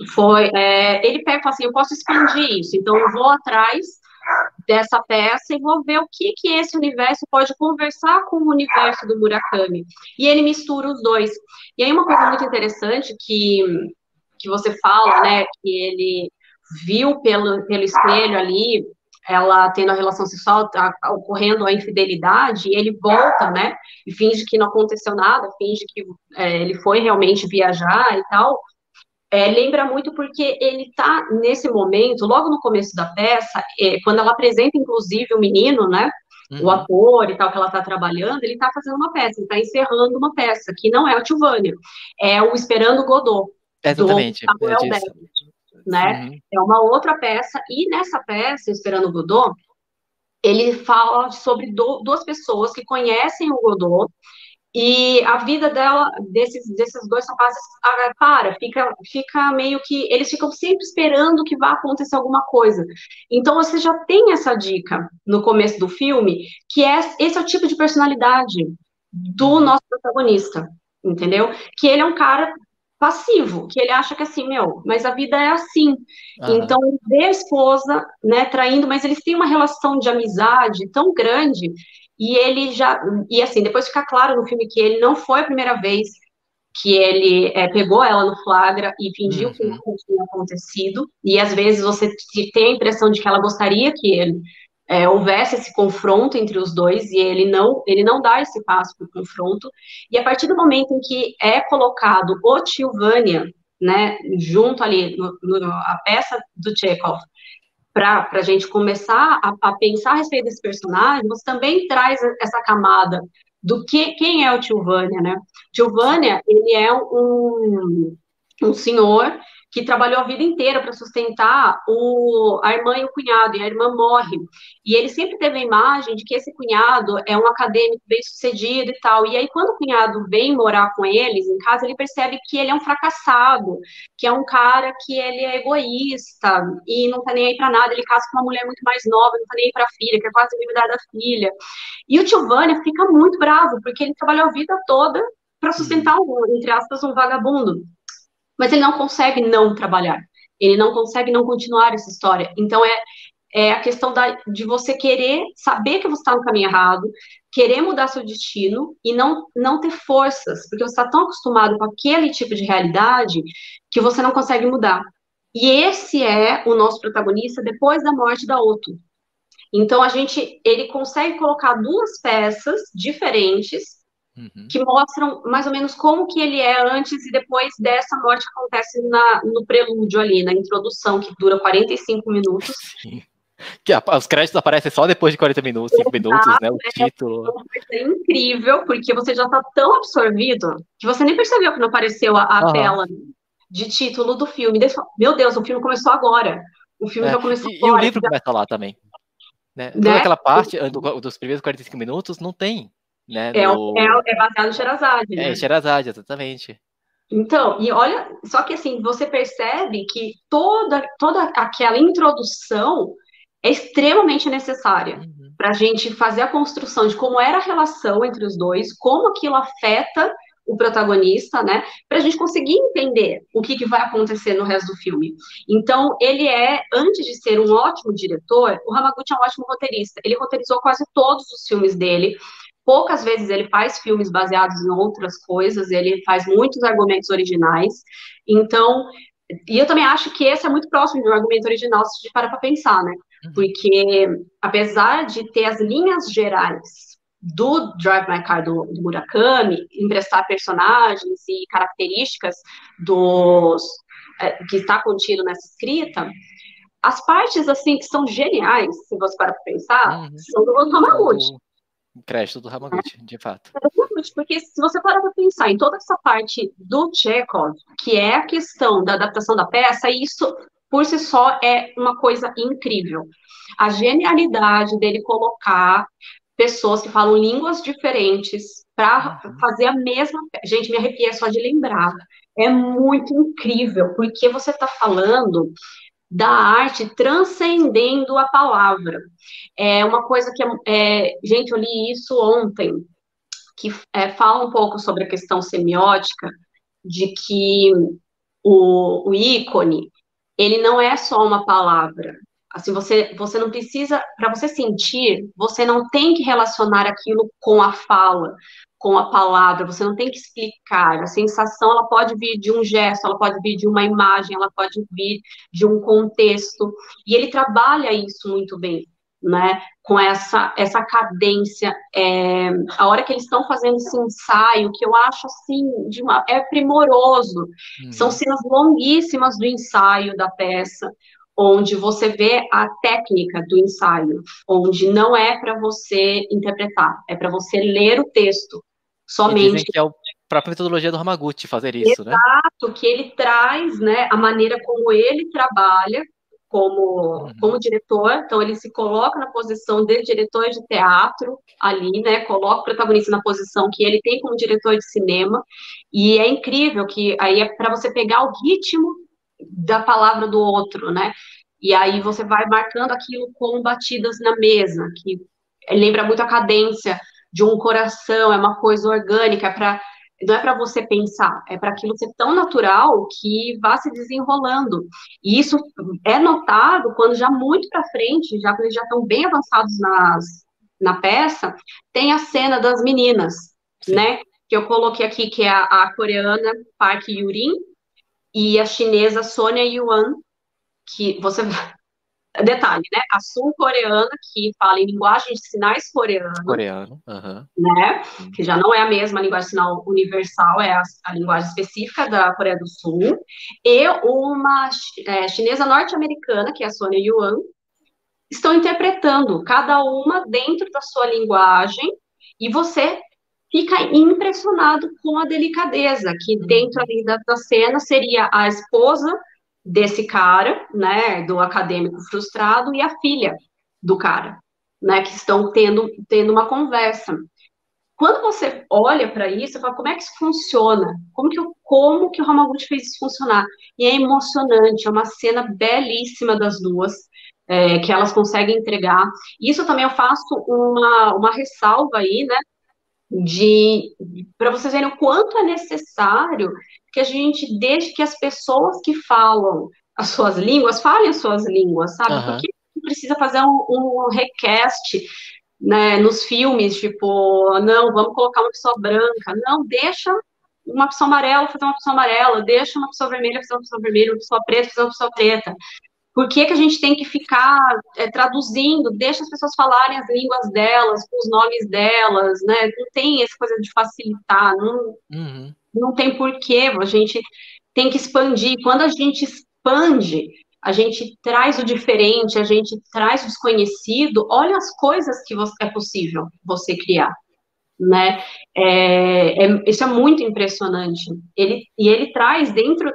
ele pega e fala assim, eu posso expandir isso, então eu vou atrás dessa peça e vou ver o que esse universo pode conversar com o universo do Murakami. E ele mistura os dois. E aí uma coisa muito interessante que você fala, né, que ele viu pelo espelho ali, ela tendo a relação sexual, ocorrendo a infidelidade, e ele volta, né, e finge que não aconteceu nada, finge que ele foi realmente viajar e tal, lembra muito porque ele está nesse momento, logo no começo da peça, quando ela apresenta, inclusive, o menino, né? O ator e tal, que ela está trabalhando, ele está fazendo uma peça, ele está encerrando uma peça, que não é o Tilvânia, é o Esperando Godot, do Exatamente, é Samuel disso. Beckett, né? É uma outra peça, e nessa peça, Esperando Godot, ele fala sobre duas pessoas que conhecem o Godot, e a vida dela, desses dois rapazes, fica meio que. Eles ficam sempre esperando que vá acontecer alguma coisa. Então você já tem essa dica no começo do filme, que esse é o tipo de personalidade do Uhum. nosso protagonista, entendeu? Que ele é um cara passivo, que ele acha que assim, meu, mas a vida é assim. Então Aham. ele vê a esposa, né, traindo, mas eles têm uma relação de amizade tão grande e ele já, e assim, depois fica claro no filme que ele não foi a primeira vez que ele pegou ela no flagra e fingiu que Uhum. não tinha acontecido, e às vezes você tem a impressão de que ela gostaria que ele houvesse esse confronto entre os dois, e ele não dá esse passo para o confronto, e a partir do momento em que é colocado o tio Vânia, né, junto ali, a peça do Chekhov, para a gente começar a pensar a respeito desse personagem, você também traz essa camada do que quem é o Tio Vânia, né? Tio Vânia, ele é um senhor que trabalhou a vida inteira para sustentar a irmã e o cunhado, e a irmã morre. E ele sempre teve a imagem de que esse cunhado é um acadêmico bem-sucedido e tal. E aí, quando o cunhado vem morar com eles em casa, ele percebe que ele é um fracassado, que é um cara que ele é egoísta e não tá nem aí para nada. Ele casa com uma mulher muito mais nova, não tá nem aí para a filha, quer quase engravidar da filha. E o tio Vânia fica muito bravo, porque ele trabalhou a vida toda para Uhum. sustentar, entre aspas, um vagabundo. Mas ele não consegue não trabalhar. Ele não consegue não continuar essa história. Então, é a questão de você querer saber que você está no caminho errado, querer mudar seu destino e não ter forças, porque você está tão acostumado com aquele tipo de realidade que você não consegue mudar. E esse é o nosso protagonista depois da morte da Otto. Então ele consegue colocar duas peças diferentes Uhum. que mostram mais ou menos como que ele é antes e depois dessa morte que acontece no prelúdio ali, na introdução, que dura 45 minutos. Sim. Os créditos aparecem só depois de 40 minutos, 5 minutos, né? O É título. uma coisa incrível, porque você já está tão absorvido que você nem percebeu que não apareceu a Aham. tela de título do filme. Daí você fala, meu Deus, o filme começou agora. O filme É. já começou E o agora, livro começa lá também, né? Toda né? aquela parte dos primeiros 45 minutos não tem, né? É, No... é baseado em Sherazade, É, né? em Sherazade, exatamente. Então, e olha, só que assim, você percebe que toda aquela introdução é extremamente necessária Uhum. para a gente fazer a construção de como era a relação entre os dois, como aquilo afeta o protagonista, né? Para a gente conseguir entender o que vai acontecer no resto do filme. Então, antes de ser um ótimo diretor, o Hamaguchi é um ótimo roteirista. Ele roteirizou quase todos os filmes dele. Poucas vezes ele faz filmes baseados em outras coisas, ele faz muitos argumentos originais. Então, e eu também acho que esse é muito próximo de um argumento original, se a gente parar para pensar, né? Uhum. Porque, apesar de ter as linhas gerais do Drive My Car do Murakami, emprestar personagens e características que está contido nessa escrita, as partes assim que são geniais, se você parar para pensar, Uhum. são do São Hamaguchi. do crédito do Hamaguchi, de fato. Exatamente, porque se você parar para pensar em toda essa parte do Chekhov, que é a questão da adaptação da peça, isso por si só é uma coisa incrível. A genialidade dele colocar pessoas que falam línguas diferentes para Uhum. fazer a mesma. Gente, me arrepia só de lembrar. É muito incrível, porque você está falando da arte transcendendo a palavra. É uma coisa que gente, eu li isso ontem que fala um pouco sobre a questão semiótica, de que o ícone, ele não é só uma palavra. Assim, você não precisa, para você sentir, você não tem que relacionar aquilo com a fala, com a palavra, você não tem que explicar. A sensação, ela pode vir de um gesto, ela pode vir de uma imagem, ela pode vir de um contexto. E ele trabalha isso muito bem, né? Com essa cadência, a hora que eles estão fazendo esse ensaio, que eu acho assim, é primoroso. São Uhum. cenas longuíssimas do ensaio da peça, onde você vê a técnica do ensaio, onde não é para você interpretar, é para você ler o texto E dizem somente. que é a própria metodologia do Hamaguchi fazer isso, né? Exato, que ele traz, né, a maneira como ele trabalha como diretor, então ele se coloca na posição de diretor de teatro ali, né? Coloca o protagonista na posição que ele tem como diretor de cinema, e é incrível que aí é para você pegar o ritmo da palavra do outro, né? E aí você vai marcando aquilo como batidas na mesa, que lembra muito a cadência de um coração, é uma coisa orgânica, não é para você pensar, é para aquilo ser tão natural que vá se desenrolando. E isso é notado quando já muito para frente, já quando eles já estão bem avançados na peça, tem a cena das meninas, Sim. né? Que eu coloquei aqui, que é a coreana Park Yurin e a chinesa Sonia Yuan, que você detalhe, né? A sul-coreana, que fala em linguagem de sinais coreana, Coreano. Aham. né? Que já não é a mesma linguagem de sinal universal, é a linguagem específica da Coreia do Sul, e uma chinesa norte-americana, que é a Sonia Yuan, estão interpretando, cada uma dentro da sua linguagem, e você fica impressionado com a delicadeza, que dentro ali da cena seria a esposa desse cara, né, do acadêmico frustrado, e a filha do cara, né, que estão tendo uma conversa. Quando você olha para isso, você fala, como é que isso funciona? Como que o Hamaguchi fez isso funcionar? E é emocionante, é uma cena belíssima das duas, que elas conseguem entregar. Isso também eu faço uma ressalva aí, né, de para vocês verem o quanto é necessário que a gente deixe que as pessoas que falam as suas línguas falem as suas línguas, sabe? Aham. Porque precisa fazer um request, né, nos filmes, tipo, não, vamos colocar uma pessoa branca, não, deixa uma pessoa amarela fazer uma pessoa amarela, deixa uma pessoa vermelha fazer uma pessoa vermelha, uma pessoa preta fazer uma pessoa preta. Por que que a gente tem que ficar traduzindo? Deixa as pessoas falarem as línguas delas, com os nomes delas, né? Não tem essa coisa de facilitar, Uhum. não tem porquê, a gente tem que expandir. Quando a gente expande, a gente traz o diferente, a gente traz o desconhecido, olha as coisas que é possível você criar, né? Isso é muito impressionante. Ele traz dentro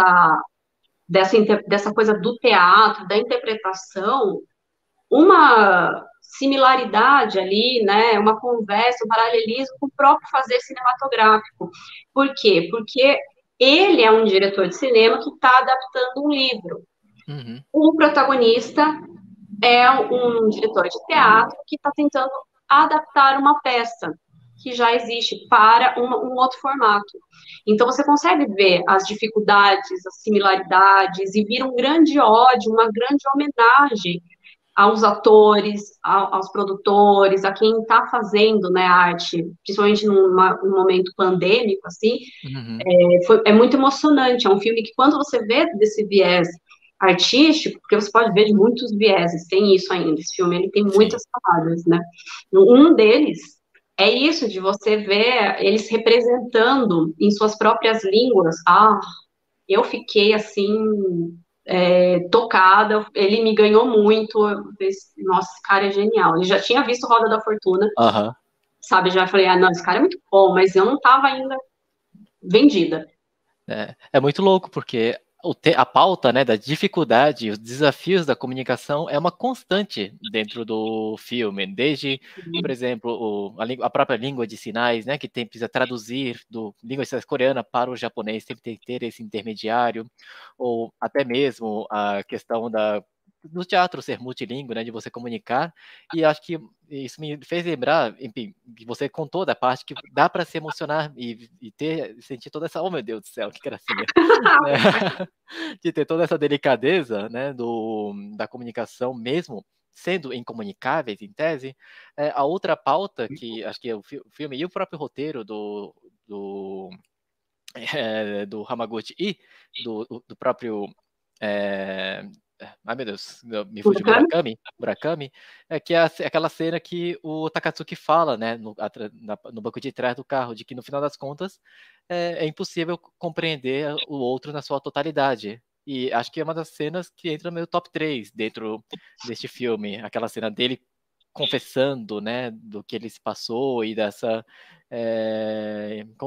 dessa coisa do teatro, da interpretação, uma similaridade ali, né, uma conversa, um paralelismo com o próprio fazer cinematográfico. Por quê? Porque ele é um diretor de cinema que está adaptando um livro. Uhum. O protagonista é um diretor de teatro que está tentando adaptar uma peça que já existe para um outro formato. Então você consegue ver as dificuldades, as similaridades e vira um grande ódio, uma grande homenagem aos atores, aos produtores, a quem está fazendo, né, arte, principalmente num momento pandêmico, assim, Uhum. é muito emocionante. É um filme que, quando você vê desse viés artístico, porque você pode ver de muitos vieses, tem isso ainda, esse filme ele tem Sim. muitas camadas, né? Um deles é isso, de você ver eles representando em suas próprias línguas. Ah, eu fiquei assim, tocada, ele me ganhou muito. Nossa, esse cara é genial. Eu já tinha visto Roda da Fortuna, Aham. sabe? Já falei, ah, não, esse cara é muito bom, mas eu não estava ainda vendida. É muito louco, porque a pauta, né, da dificuldade, os desafios da comunicação é uma constante dentro do filme, desde, por exemplo, a própria língua de sinais, né, que precisa traduzir do língua de sinais coreana para o japonês, sempre tem que ter esse intermediário, ou até mesmo a questão do teatro ser multilíngue, né, de você comunicar, e acho que isso me fez lembrar, enfim, que você contou da parte que dá para se emocionar sentir toda essa, oh meu Deus do céu, que gracinha, né? De ter toda essa delicadeza, né, da comunicação mesmo sendo incomunicáveis em tese. A outra pauta que acho que é o filme e o próprio roteiro do Hamaguchi e do próprio ai meu Deus, me fugiu Murakami, que é aquela cena que o Takatsuki fala, né, no banco de trás do carro, de que no final das contas é impossível compreender o outro na sua totalidade. E acho que é uma das cenas que entra no meu top 3 dentro deste filme, aquela cena dele confessando, né, do que ele se passou e dessa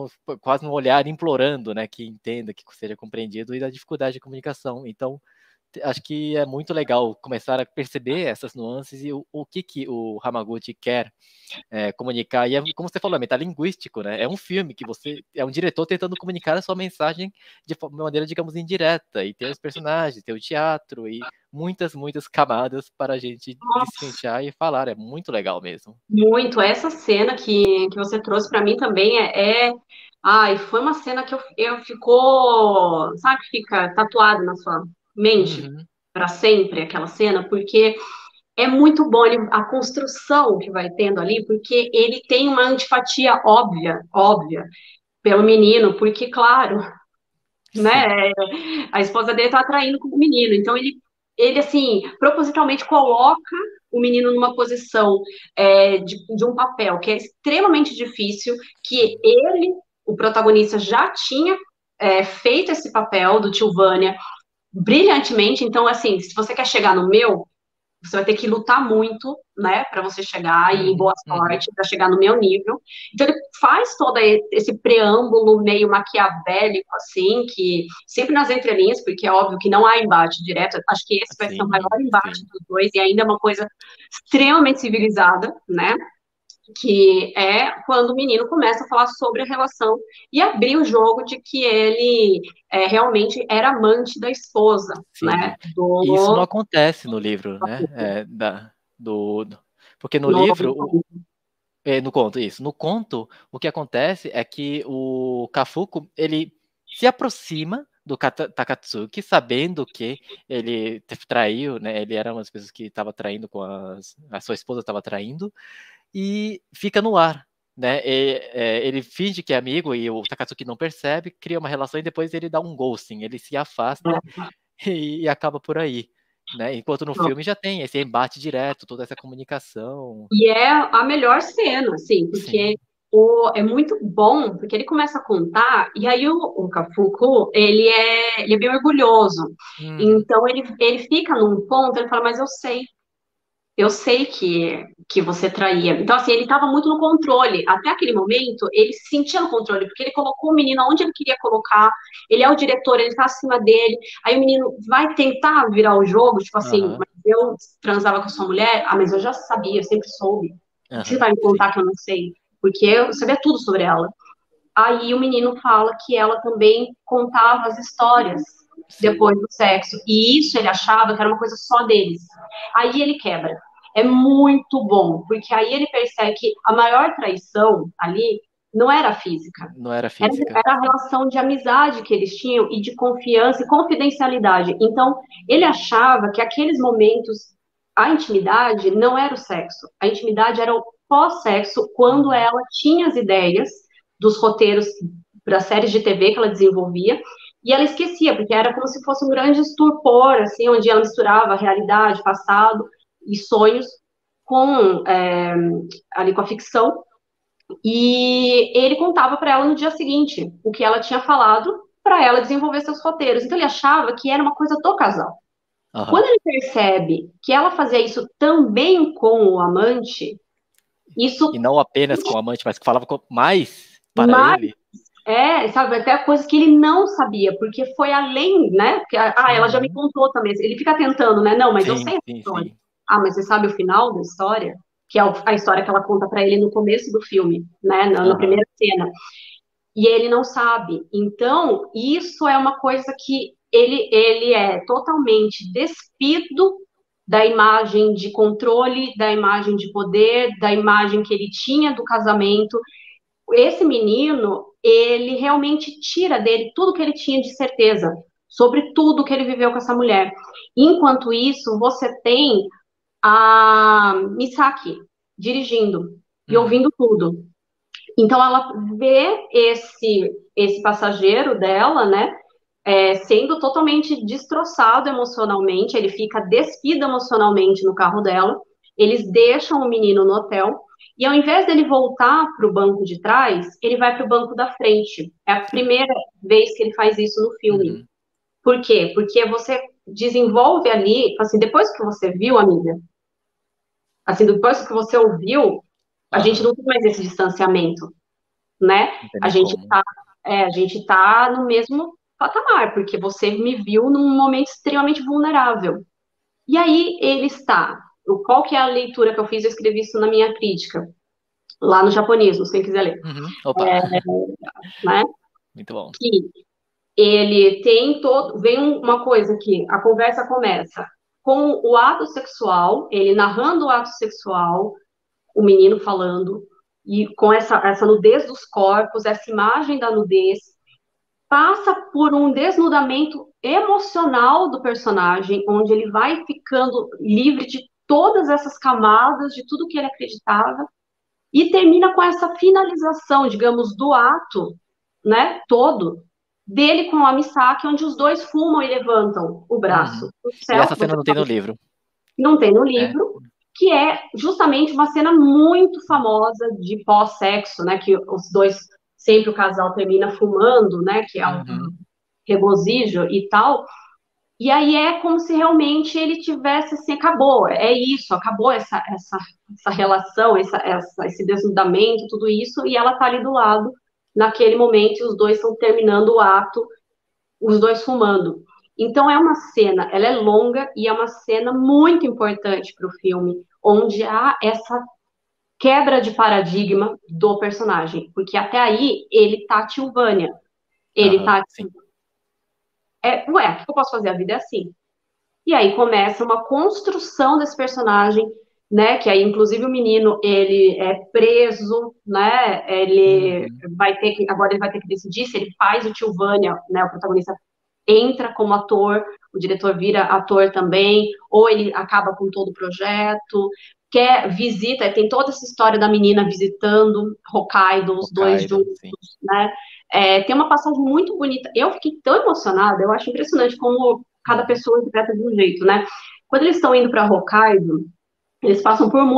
quase um olhar implorando, né, que entenda, que seja compreendido e da dificuldade de comunicação. Então acho que é muito legal começar a perceber essas nuances e o que o Hamaguchi quer comunicar. E como você falou, é metalinguístico, né? É um filme que é um diretor tentando comunicar a sua mensagem de uma maneira, digamos, indireta. E tem os personagens, tem o teatro e muitas camadas para a gente desfianchar e falar. É muito legal mesmo. Muito. Essa cena que você trouxe para mim também Ai, foi uma cena que eu ficou, sabe, fica tatuado na sua mente Uhum. para sempre aquela cena, porque é muito bom a construção que vai tendo ali, porque ele tem uma antipatia óbvia pelo menino, porque, claro, Sim, né, a esposa dele tá atraindo com o menino, então ele assim, propositalmente coloca o menino numa posição de um papel que é extremamente difícil, que sim. ele, o protagonista, já tinha feito esse papel do tio Vânia brilhantemente, então, assim, se você quer chegar no meu, você vai ter que lutar muito, né, para você chegar e boa Uhum. sorte para chegar no meu nível. Então ele faz todo esse preâmbulo meio maquiavélico, assim, que sempre nas entrelinhas, porque é óbvio que não há embate direto. Acho que esse vai ser o Sim, maior embate sim. dos dois e ainda é uma coisa extremamente civilizada, né? Que é quando o menino começa a falar sobre a relação e abrir o jogo de que ele realmente era amante da esposa, né? Sim. E isso não acontece no livro, né? Porque no No, livro, no conto, isso. No conto, o que acontece é que o Kafuku, ele se aproxima do Takatsuki, sabendo que ele traiu, né? Ele era uma das pessoas que estava traindo a sua esposa estava traindo, e fica no ar, né? Ele finge que é amigo e o Takatsuki não percebe, cria uma relação e depois ele dá um ghosting, ele se afasta e acaba por aí, né? Enquanto no no, filme já tem esse embate direto, toda essa comunicação. E é a melhor cena, assim, porque Sim. é muito bom, porque ele começa a contar, e aí o Cafuco, ele é bem orgulhoso. Uhum. Então ele fica num ponto, ele fala, mas eu sei que você traía. Então, assim, ele estava muito no controle. Até aquele momento, ele se sentia no controle, porque ele colocou o menino onde ele queria colocar, ele é o diretor, ele está acima dele. Aí o menino vai tentar virar o jogo, tipo assim, Aham. mas eu transava com a sua mulher? Ah, mas eu já sabia, eu sempre soube. O que você Aham. vai me contar Sim. que eu não sei? Porque eu sabia tudo sobre ela. Aí o menino fala que ela também contava as histórias Sim. depois do sexo. E isso ele achava que era uma coisa só deles. Aí ele quebra. É muito bom, porque aí ele percebe que a maior traição ali não era física. Não era Era, física. era a Sim. relação de amizade que eles tinham e de confiança e confidencialidade. Então, ele achava que aqueles momentos, a intimidade não era o sexo. A intimidade era o pós-sexo, quando Uhum. ela tinha as ideias dos roteiros para séries de TV que ela desenvolvia, e ela esquecia, porque era como se fosse um grande estupor, assim, onde ela misturava realidade, passado e sonhos com ali com a ficção, e ele contava para ela no dia seguinte o que ela tinha falado para ela desenvolver seus roteiros. Então ele achava que era uma coisa do casal. Aham. Quando ele percebe que ela fazia isso também com o amante, E isso não apenas com o amante, mas que falava mais para mais ele. sabe, até coisas que ele não sabia, porque foi além, né? Porque, ela já me Uhum. contou também. Ele fica tentando, né? Não, mas eu Sim, sei a sim, história. sim. Ah, mas você sabe o final da história? Que é a história que ela conta para ele no começo do filme, né? Na Aham. primeira cena. E ele não sabe. Então, isso é uma coisa que ele é totalmente despido da imagem de controle, da imagem de poder, da imagem que ele tinha do casamento. Esse menino, ele realmente tira dele tudo que ele tinha de certeza sobre tudo que ele viveu com essa mulher. Enquanto isso, você tem a Misaki dirigindo e Uhum. ouvindo tudo. Então ela vê esse passageiro dela, né, sendo totalmente destroçado emocionalmente, ele fica despido emocionalmente no carro dela. Eles deixam o menino no hotel e ao invés dele voltar para o banco de trás, ele vai para o banco da frente. É a primeira vez que ele faz isso no filme. Uhum. Por quê? Porque você desenvolve ali, assim, depois que você viu, amiga, assim, depois que você ouviu, a gente Aham. não tem mais esse distanciamento, né? Não tem A nem gente como. tá, a gente tá no mesmo. patamar, porque você me viu num momento extremamente vulnerável. E aí ele está. Qual que é a leitura que eu fiz? Eu escrevi isso na minha crítica, lá no Japonismo, quem quiser ler, Uhum. Opa, né? muito bom. Que ele tem todo. Vem uma coisa aqui, a conversa começa com o ato sexual, ele narrando o ato sexual, o menino falando, e com essa nudez dos corpos, essa imagem da nudez, passa por um desnudamento emocional do personagem, onde ele vai ficando livre de todas essas camadas, de tudo que ele acreditava, e termina com essa finalização, digamos, do ato, né, todo, dele com a Misaki, onde os dois fumam e levantam o braço Uhum. no E céu. essa cena não tem no livro, Não tem no né? livro, que é justamente uma cena muito famosa de pós-sexo, né, que os dois, sempre o casal termina fumando, né, que é um Uhum. regozijo e tal, e aí é como se realmente ele tivesse assim, acabou, é isso, acabou essa relação, esse desnudamento, tudo isso, e ela tá ali do lado, naquele momento, e os dois estão terminando o ato, os dois fumando. Então é uma cena, ela é longa e é uma cena muito importante para o filme, onde há essa quebra de paradigma do personagem, porque até aí ele tá Tilvânia, ele Aham, tá, sim. ué, o que eu posso fazer? A vida é assim. E aí começa uma construção desse personagem, né? Que aí, inclusive, o menino ele é preso, né? Ele Uhum. vai ter que agora ele vai ter que decidir se ele faz o Tilvânia, né? O protagonista entra como ator, o diretor vira ator também, ou ele acaba com todo o projeto. Quer visita, tem toda essa história da menina visitando Hokkaido, os dois Hokkaido, juntos, sim. né? Tem uma passagem muito bonita. Eu fiquei tão emocionada, eu acho impressionante como cada Uhum. pessoa interpreta de um jeito, né? Quando eles estão indo para Hokkaido, eles passam por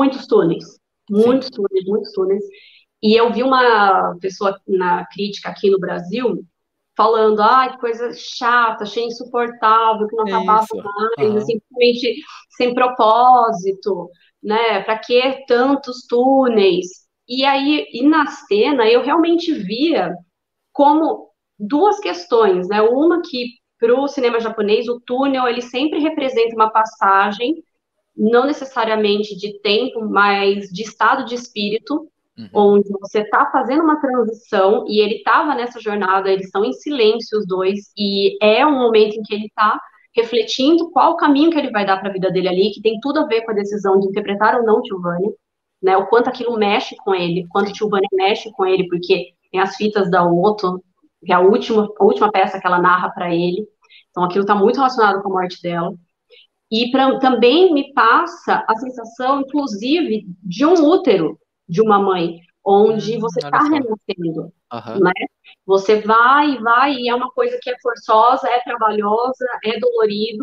Sim. muitos túneis, muitos túneis. E eu vi uma pessoa na crítica aqui no Brasil falando, ah, que coisa chata, achei insuportável, que não É acabava isso. mais, Aham. simplesmente sem propósito, né? Para que tantos túneis? E aí, e na cena, eu realmente via como duas questões, né? Uma que para o cinema japonês, o túnel ele sempre representa uma passagem, não necessariamente de tempo, mas de estado de espírito, Uhum. onde você está fazendo uma transição e ele estava nessa jornada, eles estão em silêncio os dois, e é um momento em que ele está refletindo qual o caminho que ele vai dar para a vida dele ali, que tem tudo a ver com a decisão de interpretar ou não Giovanni, né? O quanto aquilo mexe com ele, o quanto Sim. Giovanni mexe com ele, porque tem as fitas da Otto, que é a última peça que ela narra para ele. Então aquilo está muito relacionado com a morte dela. E também me passa a sensação, inclusive, de um útero de uma mãe, onde você Olha está só. renascendo, Aham. né? Você vai, e é uma coisa que é forçosa, é trabalhosa, é dolorido,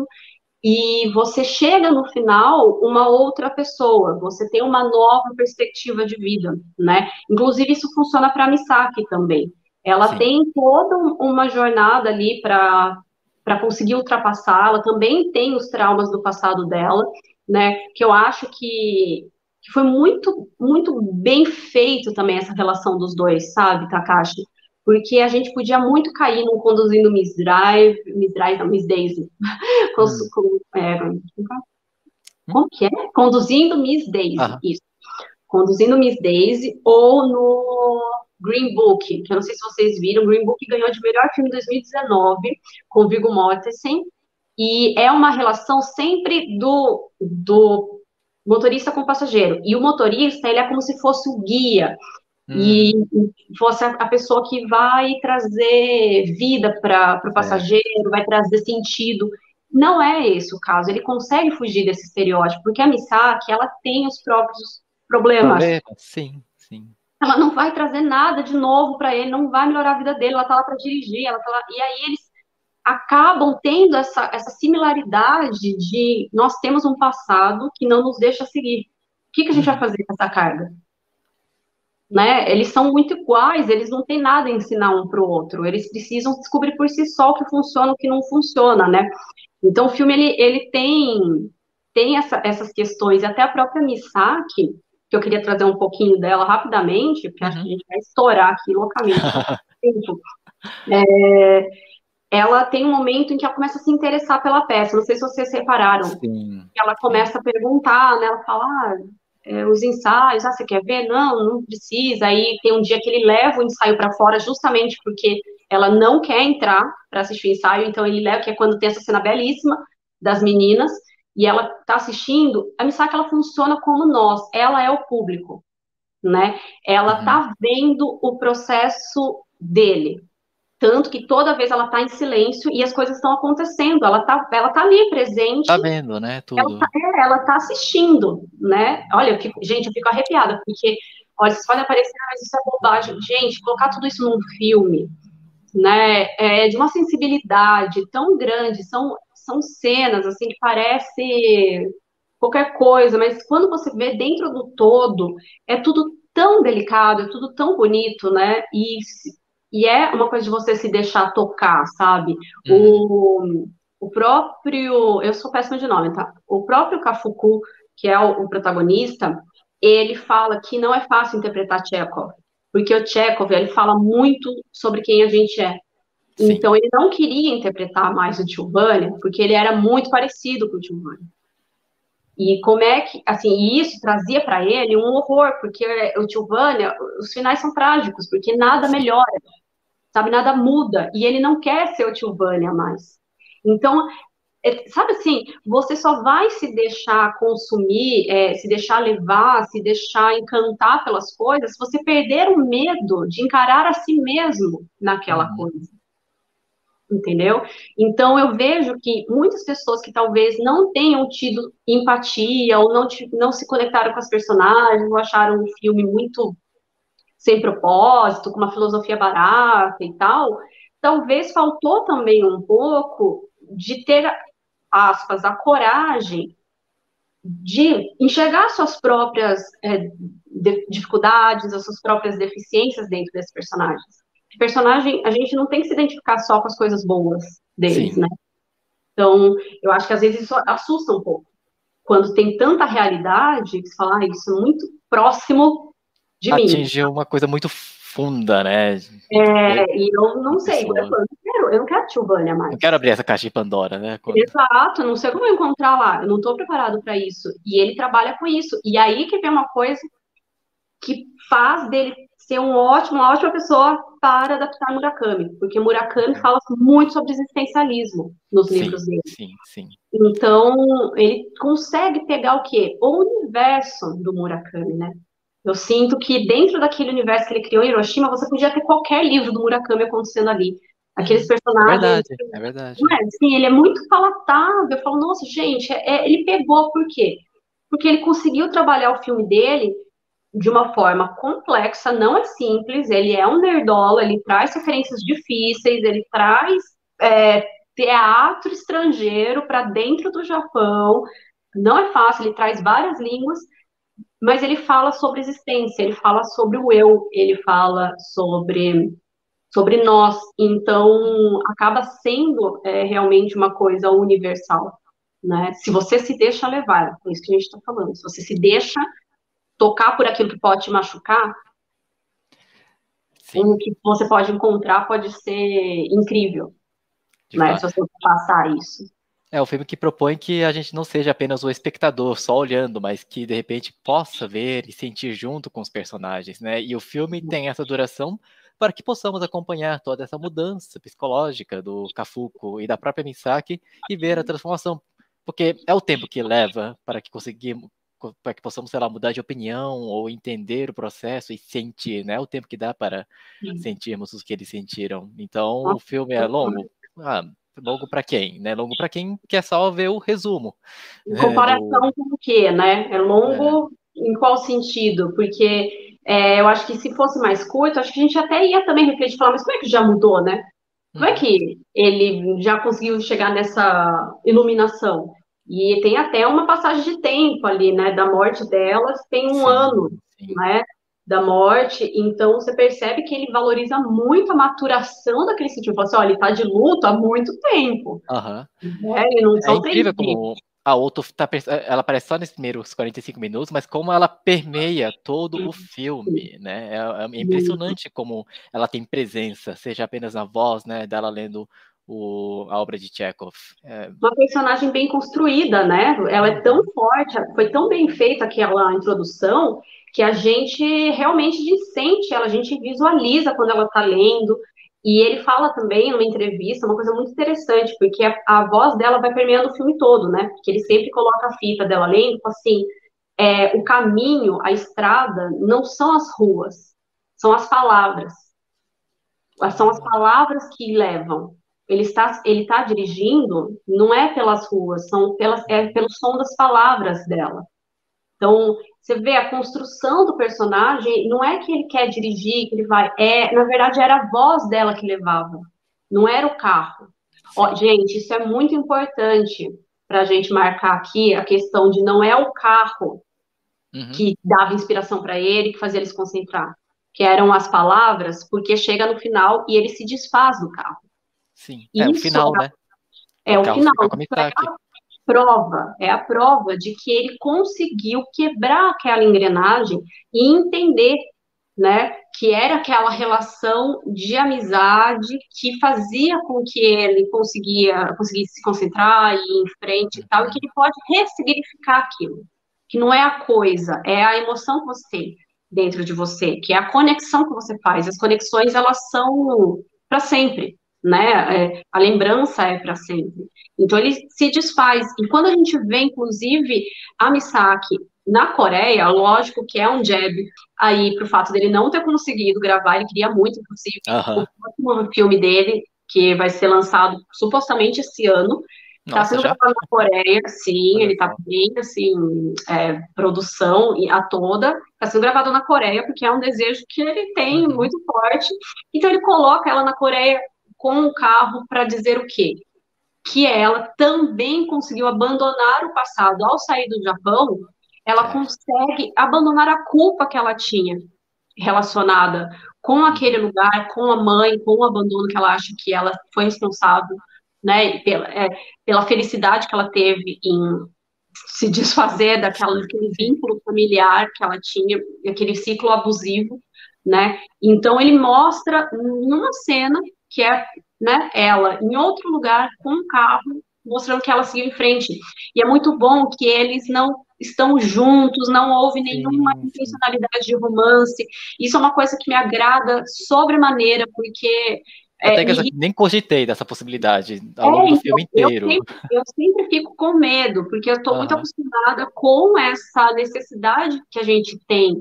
e você chega no final uma outra pessoa, você tem uma nova perspectiva de vida, né? Inclusive, isso funciona para a Misaki também. Ela Sim. tem toda uma jornada ali para conseguir ultrapassar, ela também tem os traumas do passado dela, né? Que eu acho que foi muito, muito bem feito também essa relação dos dois, sabe, Takashi? Porque a gente podia muito cair num conduzindo Miss Drive, não, Miss Daisy, Hum. Hum? como que é? Conduzindo Miss Daisy, Aham. isso. Conduzindo Miss Daisy, ou no Green Book, que eu não sei se vocês viram, Green Book ganhou de melhor filme em 2019, com Viggo Mortensen, e é uma relação sempre do motorista com o passageiro. E o motorista, ele é como se fosse o guia, e Uhum. fosse a pessoa que vai trazer vida para o Certo. passageiro, vai trazer sentido. Não é esse o caso. Ele consegue fugir desse estereótipo, porque a Misaki, ela tem os próprios problemas. Problema? Sim, sim. Ela não vai trazer nada de novo para ele, não vai melhorar a vida dele. Ela tá lá para dirigir, ela tá lá. E aí eles acabam tendo essa similaridade de nós temos um passado que não nos deixa seguir. O que a gente vai Uhum. fazer com essa carga? Né? Eles são muito iguais, eles não têm nada a ensinar um para o outro, eles precisam descobrir por si só o que funciona e o que não funciona, né? Então o filme ele tem essas questões, até a própria Misaki, que eu queria trazer um pouquinho dela rapidamente, porque acho que Uhum. a gente vai estourar aqui loucamente por tempo. ela tem um momento em que ela começa a se interessar pela peça. Não sei se vocês repararam. Sim, Ela sim. começa a perguntar, né? Ela fala, os ensaios, você quer ver? Não, não precisa. Aí tem um dia que ele leva o ensaio para fora, justamente porque ela não quer entrar para assistir o ensaio, então ele leva, que é quando tem essa cena belíssima das meninas, e ela está assistindo. A Misaki, ela funciona como nós, ela é o público, né? Ela Uhum. tá vendo o processo dele. Tanto que toda vez ela tá em silêncio e as coisas estão acontecendo. Ela tá ali presente, Tá vendo, né, ela tá, tudo. ela tá assistindo, né? Olha, gente, eu fico arrepiada, porque, olha, vocês podem aparecer, mas isso é bobagem. Gente, colocar tudo isso num filme, né? É de uma sensibilidade tão grande, são cenas, assim, que parece qualquer coisa, mas quando você vê dentro do todo, é tudo tão delicado, é tudo tão bonito, né? E é uma coisa de você se deixar tocar, sabe? Uhum. O próprio, eu sou péssima de nome, tá? O próprio Kafuku, que é o protagonista, ele fala que não é fácil interpretar Chekhov, porque o Chekhov, ele fala muito sobre quem a gente é. Sim. Então, ele não queria interpretar mais o Tio Vânia, porque ele era muito parecido com o Tio Vânia. E como é que, assim, e isso trazia para ele um horror, porque o Tio Vânia, os finais são trágicos, porque nada Sim. melhora, sabe, nada muda, e ele não quer ser o Tio Vânia mais. Então, sabe assim, você só vai se deixar consumir, se deixar levar, se deixar encantar pelas coisas, se você perder o medo de encarar a si mesmo naquela Uhum. coisa. Entendeu? Então eu vejo que muitas pessoas que talvez não tenham tido empatia ou não se conectaram com as personagens, ou acharam o filme muito sem propósito, com uma filosofia barata e tal, talvez faltou também um pouco de ter, aspas, a coragem de enxergar suas próprias dificuldades, as suas próprias deficiências dentro desses personagens. Personagem, a gente não tem que se identificar só com as coisas boas deles, Sim. né? Então, eu acho que às vezes isso assusta um pouco. Quando tem tanta realidade, que você fala, isso é muito próximo de mim. Atingiu uma coisa muito funda, né? E eu A não sei, pessoa. eu não quero Tilvânia Não mais. quero abrir essa caixa de Pandora, né? Exato, não sei como eu encontrar lá, eu não estou preparado para isso. E ele trabalha com isso. E aí que vem uma coisa que faz dele ser uma ótima pessoa para adaptar Murakami, porque Murakami fala muito sobre existencialismo nos Sim, livros dele. sim, sim. Então, ele consegue pegar o quê? O universo do Murakami, né? Eu sinto que dentro daquele universo que ele criou em Hiroshima, você podia ter qualquer livro do Murakami acontecendo ali. Aqueles É personagens, verdade, é não verdade. é? Assim, ele é muito palatável. Eu falo, nossa, gente, ele pegou por quê? Porque ele conseguiu trabalhar o filme dele de uma forma complexa, não é simples. Ele é um nerdola, ele traz referências difíceis, ele traz teatro estrangeiro para dentro do Japão. Não é fácil, ele traz várias línguas, mas ele fala sobre existência, ele fala sobre o eu, ele fala sobre nós. Então, acaba sendo realmente uma coisa universal. Né? Se você se deixa levar, é isso que a gente está falando. Se você se deixa tocar por aquilo que pode te machucar, Sim, o que você pode encontrar pode ser incrível, de né? Se fato. você passar isso. É o filme que propõe que a gente não seja apenas o espectador, só olhando, mas que de repente possa ver e sentir junto com os personagens, né? E o filme tem essa duração para que possamos acompanhar toda essa mudança psicológica do Kafuko e da própria Misaki e ver a transformação, porque é o tempo que leva para que possamos, sei lá, mudar de opinião ou entender o processo e sentir, né? O tempo que dá para sentirmos o que eles sentiram. Então, o filme é longo. Ah, longo para quem, né? Longo para quem quer só ver o resumo, Em né? comparação com o quê, né? É É, longo em qual sentido? Porque eu acho que se fosse mais curto, acho que a gente até ia também refletir e falar, mas como é que já mudou, né? Como é uhum, que ele já conseguiu chegar nessa iluminação? E tem até uma passagem de tempo ali, né? Da morte delas, tem um ano, sim, sim. né? Da morte, então você percebe que ele valoriza muito a maturação daquele sentido. Fala assim, olha, ele tá de luto há muito tempo, Aham. né? E não É são três incrível dias. como a Otto ela aparece só nesses primeiros 45 minutos, mas como ela permeia todo o filme, né? É impressionante como ela tem presença, seja apenas na voz, né, dela lendo a obra de Chekhov. Uma personagem bem construída, né? Ela é tão forte, foi tão bem feita aquela introdução que a gente realmente sente ela, a gente visualiza quando ela está lendo. E ele fala também numa entrevista uma coisa muito interessante, porque a voz dela vai permeando o filme todo, né? Porque ele sempre coloca a fita dela lendo, assim, o caminho, a estrada, não são as ruas, são as palavras. São as palavras que levam. Ele tá dirigindo, não é pelas ruas, é pelo som das palavras dela. Então, você vê a construção do personagem, não é que ele quer dirigir, que ele vai, na verdade era a voz dela que levava, não era o carro. Ó, gente, isso é muito importante para a gente marcar aqui a questão de não é o carro que dava inspiração para ele, que fazia ele se concentrar, que eram as palavras, porque chega no final e ele se desfaz do carro. Sim, o Isso final, né? é o final. Fica com a É a prova de que ele conseguiu quebrar aquela engrenagem e entender, né, que era aquela relação de amizade que fazia com que ele conseguisse se concentrar e ir em frente e tal, e que ele pode ressignificar aquilo, que não é a coisa, é a emoção que você tem dentro de você, que é a conexão que você faz. As conexões, elas são para sempre, né? A lembrança é para sempre. Então ele se desfaz. E quando a gente vê, inclusive, a Misaki na Coreia, lógico que é um jab aí pro fato dele não ter conseguido gravar, ele queria muito, inclusive, o próximo filme dele, que vai ser lançado supostamente esse ano, está sendo gravado na Coreia, sim, ele está bem, assim, produção a toda, está sendo gravado na Coreia, porque é um desejo que ele tem muito forte, então ele coloca ela na Coreia com um carro para dizer o quê? Que ela também conseguiu abandonar o passado. Ao sair do Japão, ela consegue abandonar a culpa que ela tinha relacionada com aquele lugar, com a mãe, com o abandono que ela acha que ela foi responsável, né, pela felicidade que ela teve em se desfazer daquele vínculo familiar que ela tinha, aquele ciclo abusivo, né? Então ele mostra numa cena que é, né, ela em outro lugar com um carro mostrando que ela seguiu em frente. E é muito bom que eles não estão juntos, não houve nenhuma intencionalidade de romance. Isso é uma coisa que me agrada sobremaneira, porque até que nem cogitei dessa possibilidade ao longo do filme inteiro. Eu sempre fico com medo, porque eu estou muito acostumada com essa necessidade que a gente tem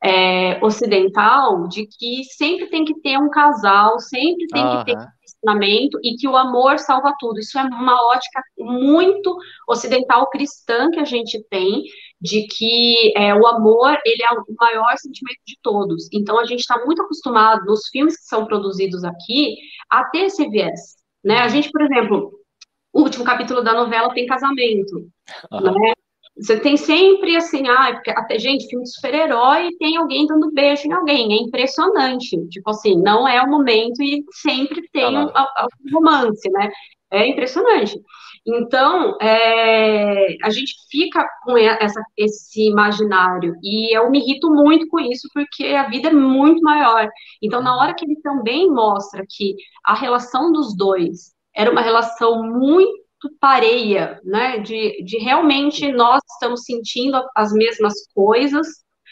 ocidental, de que sempre tem que ter um casal, sempre tem que ter um relacionamento e que o amor salva tudo. Isso é uma ótica muito ocidental cristã que a gente tem, de que o amor, ele é o maior sentimento de todos. Então, a gente está muito acostumado, nos filmes que são produzidos aqui, a ter esse viés, né? A gente, por exemplo, o último capítulo da novela tem casamento, né? Você tem sempre assim, porque até, gente, filme de super-herói tem alguém dando beijo em alguém, é impressionante. Tipo assim, não é o momento e sempre tem um romance, né? É impressionante. Então, a gente fica com esse imaginário e eu me irrito muito com isso porque a vida é muito maior. Então, na hora que ele também mostra que a relação dos dois era uma relação muito pareia, né? De realmente nós estamos sentindo as mesmas coisas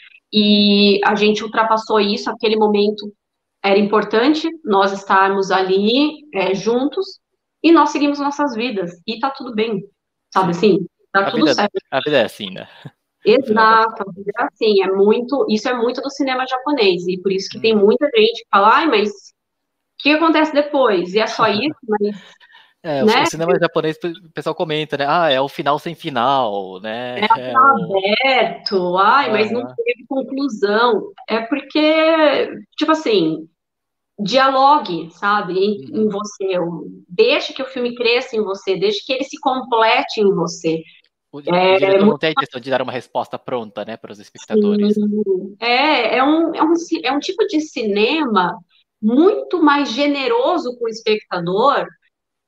e a gente ultrapassou isso, aquele momento era importante nós estarmos ali juntos e nós seguimos nossas vidas e tá tudo bem, sabe assim? Tá tudo certo. A vida é assim, né? Exato, a vida é assim, isso é muito do cinema japonês e por isso que tem muita gente que fala, mas o que acontece depois? E é só isso, mas o cinema japonês, o pessoal comenta, né? É o final sem final, né? Aberto, mas não teve conclusão. É porque, tipo assim, dialogue, sabe, em você. Deixe que o filme cresça em você, deixe que ele se complete em você. O diretor não tem a intenção de dar uma resposta pronta, né, para os espectadores. É um tipo de cinema muito mais generoso com o espectador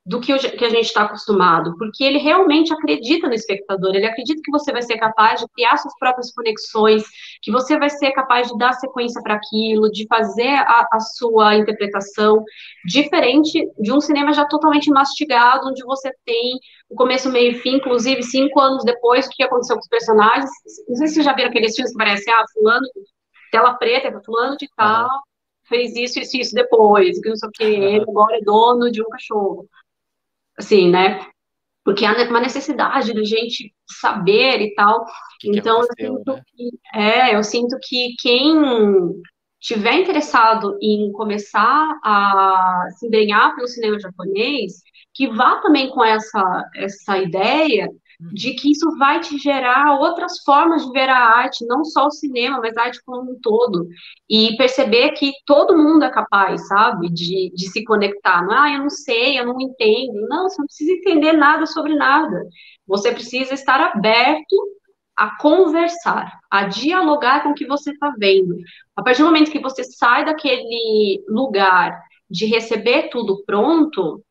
que a gente está acostumado, porque ele realmente acredita no espectador, ele acredita que você vai ser capaz de criar suas próprias conexões, que você vai ser capaz de dar sequência para aquilo, de fazer a sua interpretação, diferente de um cinema já totalmente mastigado, onde você tem o começo, meio e fim, inclusive 5 anos depois, o que aconteceu com os personagens. Não sei se vocês já viram aqueles filmes que parecem, fulano, tela preta, fulano de tal, Aham. fez isso e isso depois, que não sei o que, ele Aham. agora é dono de um cachorro assim, né? Porque há uma necessidade da gente saber e tal. O que que Então, aconteceu, né? eu sinto que quem tiver interessado em começar a se embrenhar pelo cinema japonês, que vá também com essa ideia de Uhum. que isso vai te gerar outras formas de ver a arte, não só o cinema, mas a arte como um todo. E perceber que todo mundo é capaz, sabe, de se conectar. Não, eu não sei, eu não entendo. Não, você não precisa entender nada sobre nada. Você precisa estar aberto a conversar, a dialogar com o que você está vendo. A partir do momento que você sai daquele lugar de receber tudo pronto,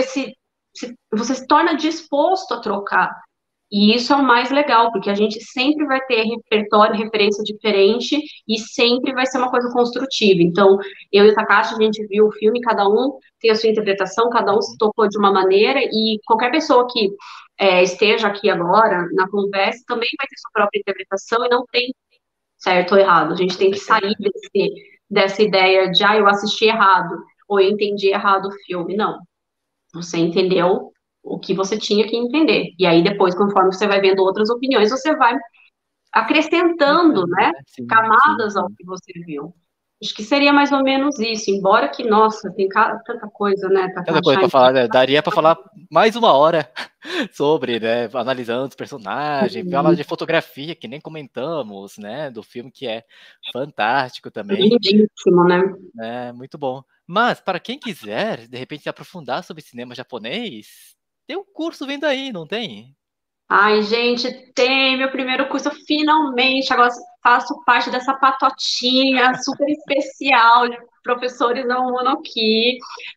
você se torna disposto a trocar. E isso é o mais legal, porque a gente sempre vai ter repertório, referência diferente e sempre vai ser uma coisa construtiva. Então, eu e o Takashi, a gente viu o filme, cada um tem a sua interpretação, cada um se Uhum. tocou de uma maneira, e qualquer pessoa que esteja aqui agora na conversa também vai ter sua própria interpretação e não tem certo ou errado. A gente Com tem que sair certeza. dessa ideia de, eu assisti errado, ou eu entendi errado o filme. Não. Você entendeu o que você tinha que entender. E aí, depois, conforme você vai vendo outras opiniões, você vai acrescentando, Explicando, né, né? Sim, sim, camadas ao sim. que você viu. Acho que seria mais ou menos isso, embora que, nossa, tem tanta coisa, né, Tanta coisa Takashi? pra falar, né? Daria pra falar mais uma hora sobre, né? Analisando os personagens, falar de fotografia, que nem comentamos, né? Do filme que é fantástico também, Lindíssimo, né? né? Muito bom. Mas, para quem quiser, de repente, se aprofundar sobre cinema japonês, tem um curso vindo aí, não tem? Ai, gente, tem meu primeiro curso, finalmente. Agora faço parte dessa patotinha super especial de professores da Monoki.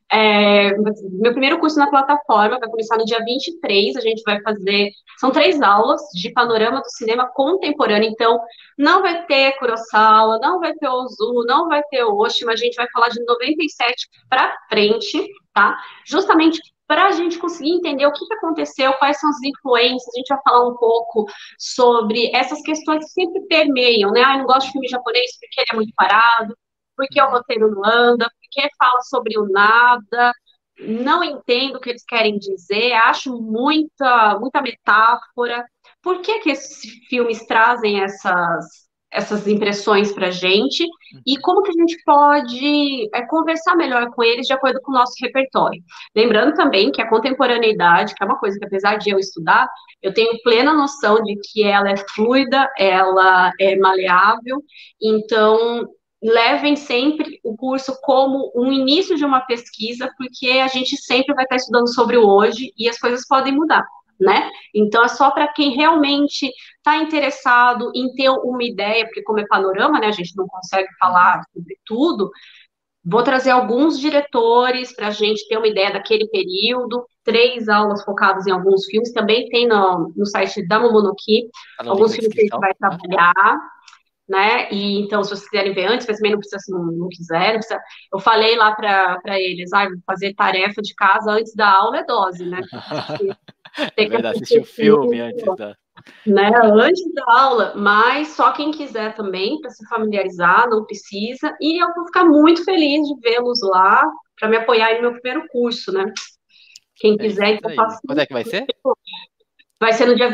Meu primeiro curso na plataforma vai começar no dia 23. A gente vai fazer. São 3 aulas de panorama do cinema contemporâneo. Então, não vai ter Kurosawa, não vai ter Ozu, não vai ter Oshima. A gente vai falar de 97 para frente, tá? Justamente para a gente conseguir entender o que aconteceu, quais são as influências, a gente vai falar um pouco sobre essas questões que sempre permeiam, né? Eu não gosto de filme japonês porque ele é muito parado, porque o Uhum. roteiro não anda, porque fala sobre o nada, não entendo o que eles querem dizer, acho muita metáfora. Por que esses filmes trazem essas impressões para a gente? E Uhum. como que a gente pode conversar melhor com eles de acordo com o nosso repertório? Lembrando também que a contemporaneidade, que é uma coisa que apesar de eu estudar, eu tenho plena noção de que ela é fluida, ela é maleável, então levem sempre o curso como um início de uma pesquisa, porque a gente sempre vai estar estudando sobre o hoje e as coisas podem mudar, né? Então é só para quem realmente está interessado em ter uma ideia, porque como é panorama, né, a gente não consegue Uhum. falar sobre tudo. Vou trazer alguns diretores para a gente ter uma ideia daquele período, 3 aulas focadas em alguns filmes, também tem no site da Momonoki, Tá no link alguns da filmes que a gente descrição, vai tá? trabalhar, né? E então, se vocês quiserem ver antes, mas também não precisa, se não quiser, não precisa. Eu falei lá para eles, vou fazer tarefa de casa antes da aula é dose, né? É Tem que verdade, assistir assistir o o filme, filme antes da. né, É verdade. antes da aula, mas só quem quiser também, para se familiarizar, não precisa. E eu vou ficar muito feliz de vê-los lá, para me apoiar no meu primeiro curso, né? Quem É quiser, isso então aí. faça. Quando é que vai ser? Vai ser no dia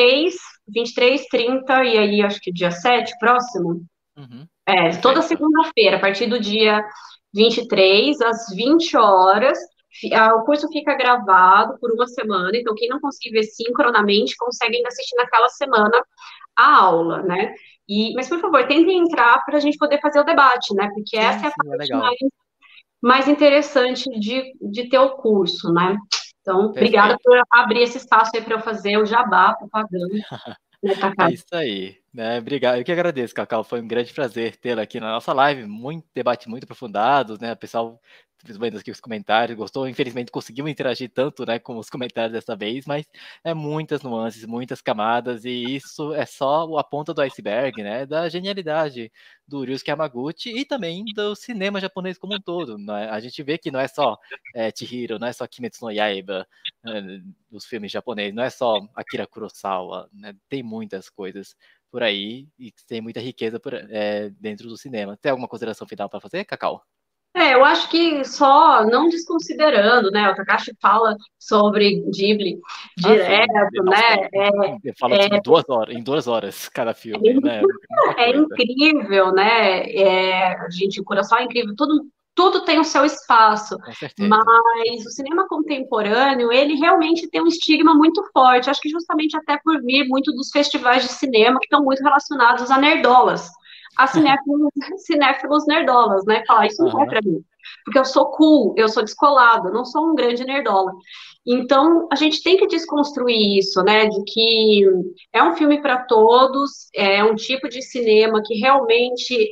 23, 30 e aí acho que dia 7 próximo. Uhum. Toda Perfeito. segunda-feira, a partir do dia 23 às 20 horas. O curso fica gravado por uma semana, então quem não conseguir ver sincronamente consegue ainda assistir naquela semana a aula, né? Mas, por favor, tentem entrar para a gente poder fazer o debate, né? Porque Sim, essa é a sim, é parte legal. mais interessante de ter o curso, né? Então, obrigada Perfeito. por abrir esse espaço aí para eu fazer o jabá, propaganda, né, É Cacá? isso aí, né, obrigado, eu que agradeço, Cacau, foi um grande prazer tê-la aqui na nossa live, muito debate muito aprofundados, né, o pessoal vendo aqui os comentários, gostou, infelizmente conseguimos interagir tanto, né, com os comentários dessa vez, mas é muitas nuances, muitas camadas, e isso é só a ponta do iceberg, né, da genialidade do Ryusuke Hamaguchi e também do cinema japonês como um todo, né? A gente vê que não é só Chihiro, não é só Kimetsu no Yaiba, dos filmes japoneses, não é só Akira Kurosawa, né? Tem muitas coisas por aí e tem muita riqueza dentro do cinema. Tem alguma consideração final para fazer, Cacau? Eu acho que só não desconsiderando, né? O Takashi fala sobre Ghibli Ah, sim. direto, Nossa, né? fala tipo 2 horas, em 2 horas cada filme, né? Muita É coisa. incrível, né? Gente, o Curaçao é incrível, tudo tem o seu espaço, Com certeza. mas o cinema contemporâneo, ele realmente tem um estigma muito forte, acho que justamente até por vir muito dos festivais de cinema que estão muito relacionados a nerdolas, a cinéfilos, cinéfilos nerdolas, né? Falar, isso não é Aham. para mim, porque eu sou cool, eu sou descolado, eu não sou um grande nerdola. Então, a gente tem que desconstruir isso, né? De que é um filme para todos, é um tipo de cinema que realmente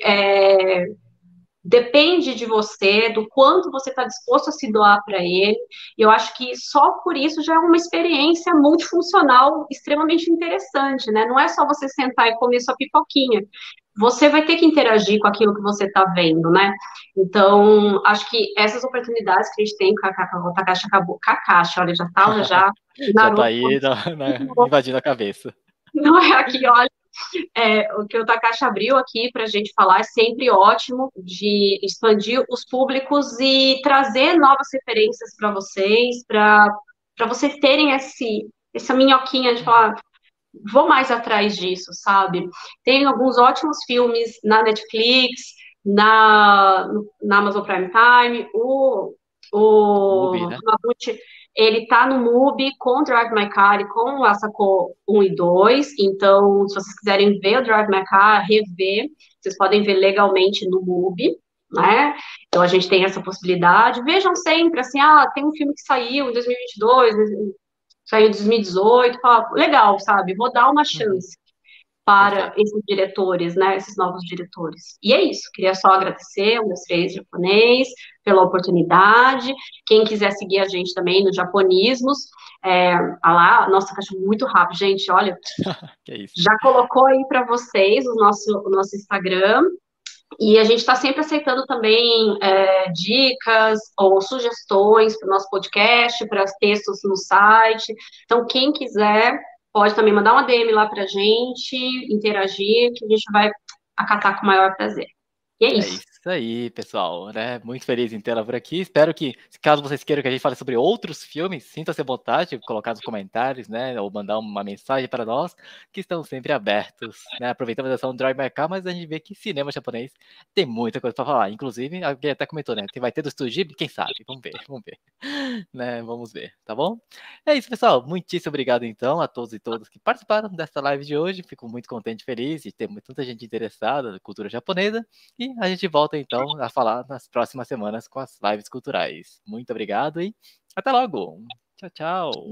depende de você, do quanto você está disposto a se doar para ele. E eu acho que só por isso já é uma experiência multifuncional extremamente interessante, né? Não é só você sentar e comer sua pipoquinha. Você vai ter que interagir com aquilo que você está vendo, né? Então, acho que essas oportunidades que a gente tem com o Takashi acabou. Kakashi, olha, já estava já. Já tá Naruto, aí invadindo a cabeça. não é aqui, olha. O que o Takashi abriu aqui para a gente falar é sempre ótimo de expandir os públicos e trazer novas referências para vocês terem essa minhoquinha de falar, vou mais atrás disso, sabe? Tem alguns ótimos filmes na Netflix, na Amazon Prime Time, Mubi, o né? Hamaguchi, ele tá no MUBI com Drive My Car e com o Asako 1 e 2, então, se vocês quiserem ver o Drive My Car, rever, vocês podem ver legalmente no MUBI, né? Então, a gente tem essa possibilidade. Vejam sempre, assim, tem um filme que saiu em 2022, saiu em 2018, fala, legal, sabe? Vou dar uma Uhum. chance para Perfeito. esses diretores, né? Esses novos diretores. E é isso. Queria só agradecer um dos três japonês pela oportunidade. Quem quiser seguir a gente também no Japonismos, nossa, caixa muito rápido, gente. Olha, Que é isso. já colocou aí para vocês o nosso Instagram. E a gente está sempre aceitando também dicas ou sugestões para o nosso podcast, para textos no site. Então, quem quiser, pode também mandar uma DM lá para a gente, interagir, que a gente vai acatar com o maior prazer. E é É isso. isso aí, pessoal, né? Muito feliz em tê-la por aqui. Espero que, caso vocês queiram que a gente fale sobre outros filmes, sinta-se à vontade de colocar nos comentários, né? Ou mandar uma mensagem para nós, que estamos sempre abertos, né? Aproveitamos essa Drive My Car, mas a gente vê que cinema japonês tem muita coisa para falar. Inclusive, alguém até comentou, né? Vai ter do Estúdio Ghibli? Quem sabe? Vamos ver, vamos ver. Né? Vamos ver, tá bom? É isso, pessoal. Muitíssimo obrigado, então, a todos e todas que participaram dessa live de hoje. Fico muito contente e feliz de ter tanta gente interessada na cultura japonesa. E a gente volta então a falar nas próximas semanas com as lives culturais. Muito obrigado e até logo. Tchau, tchau.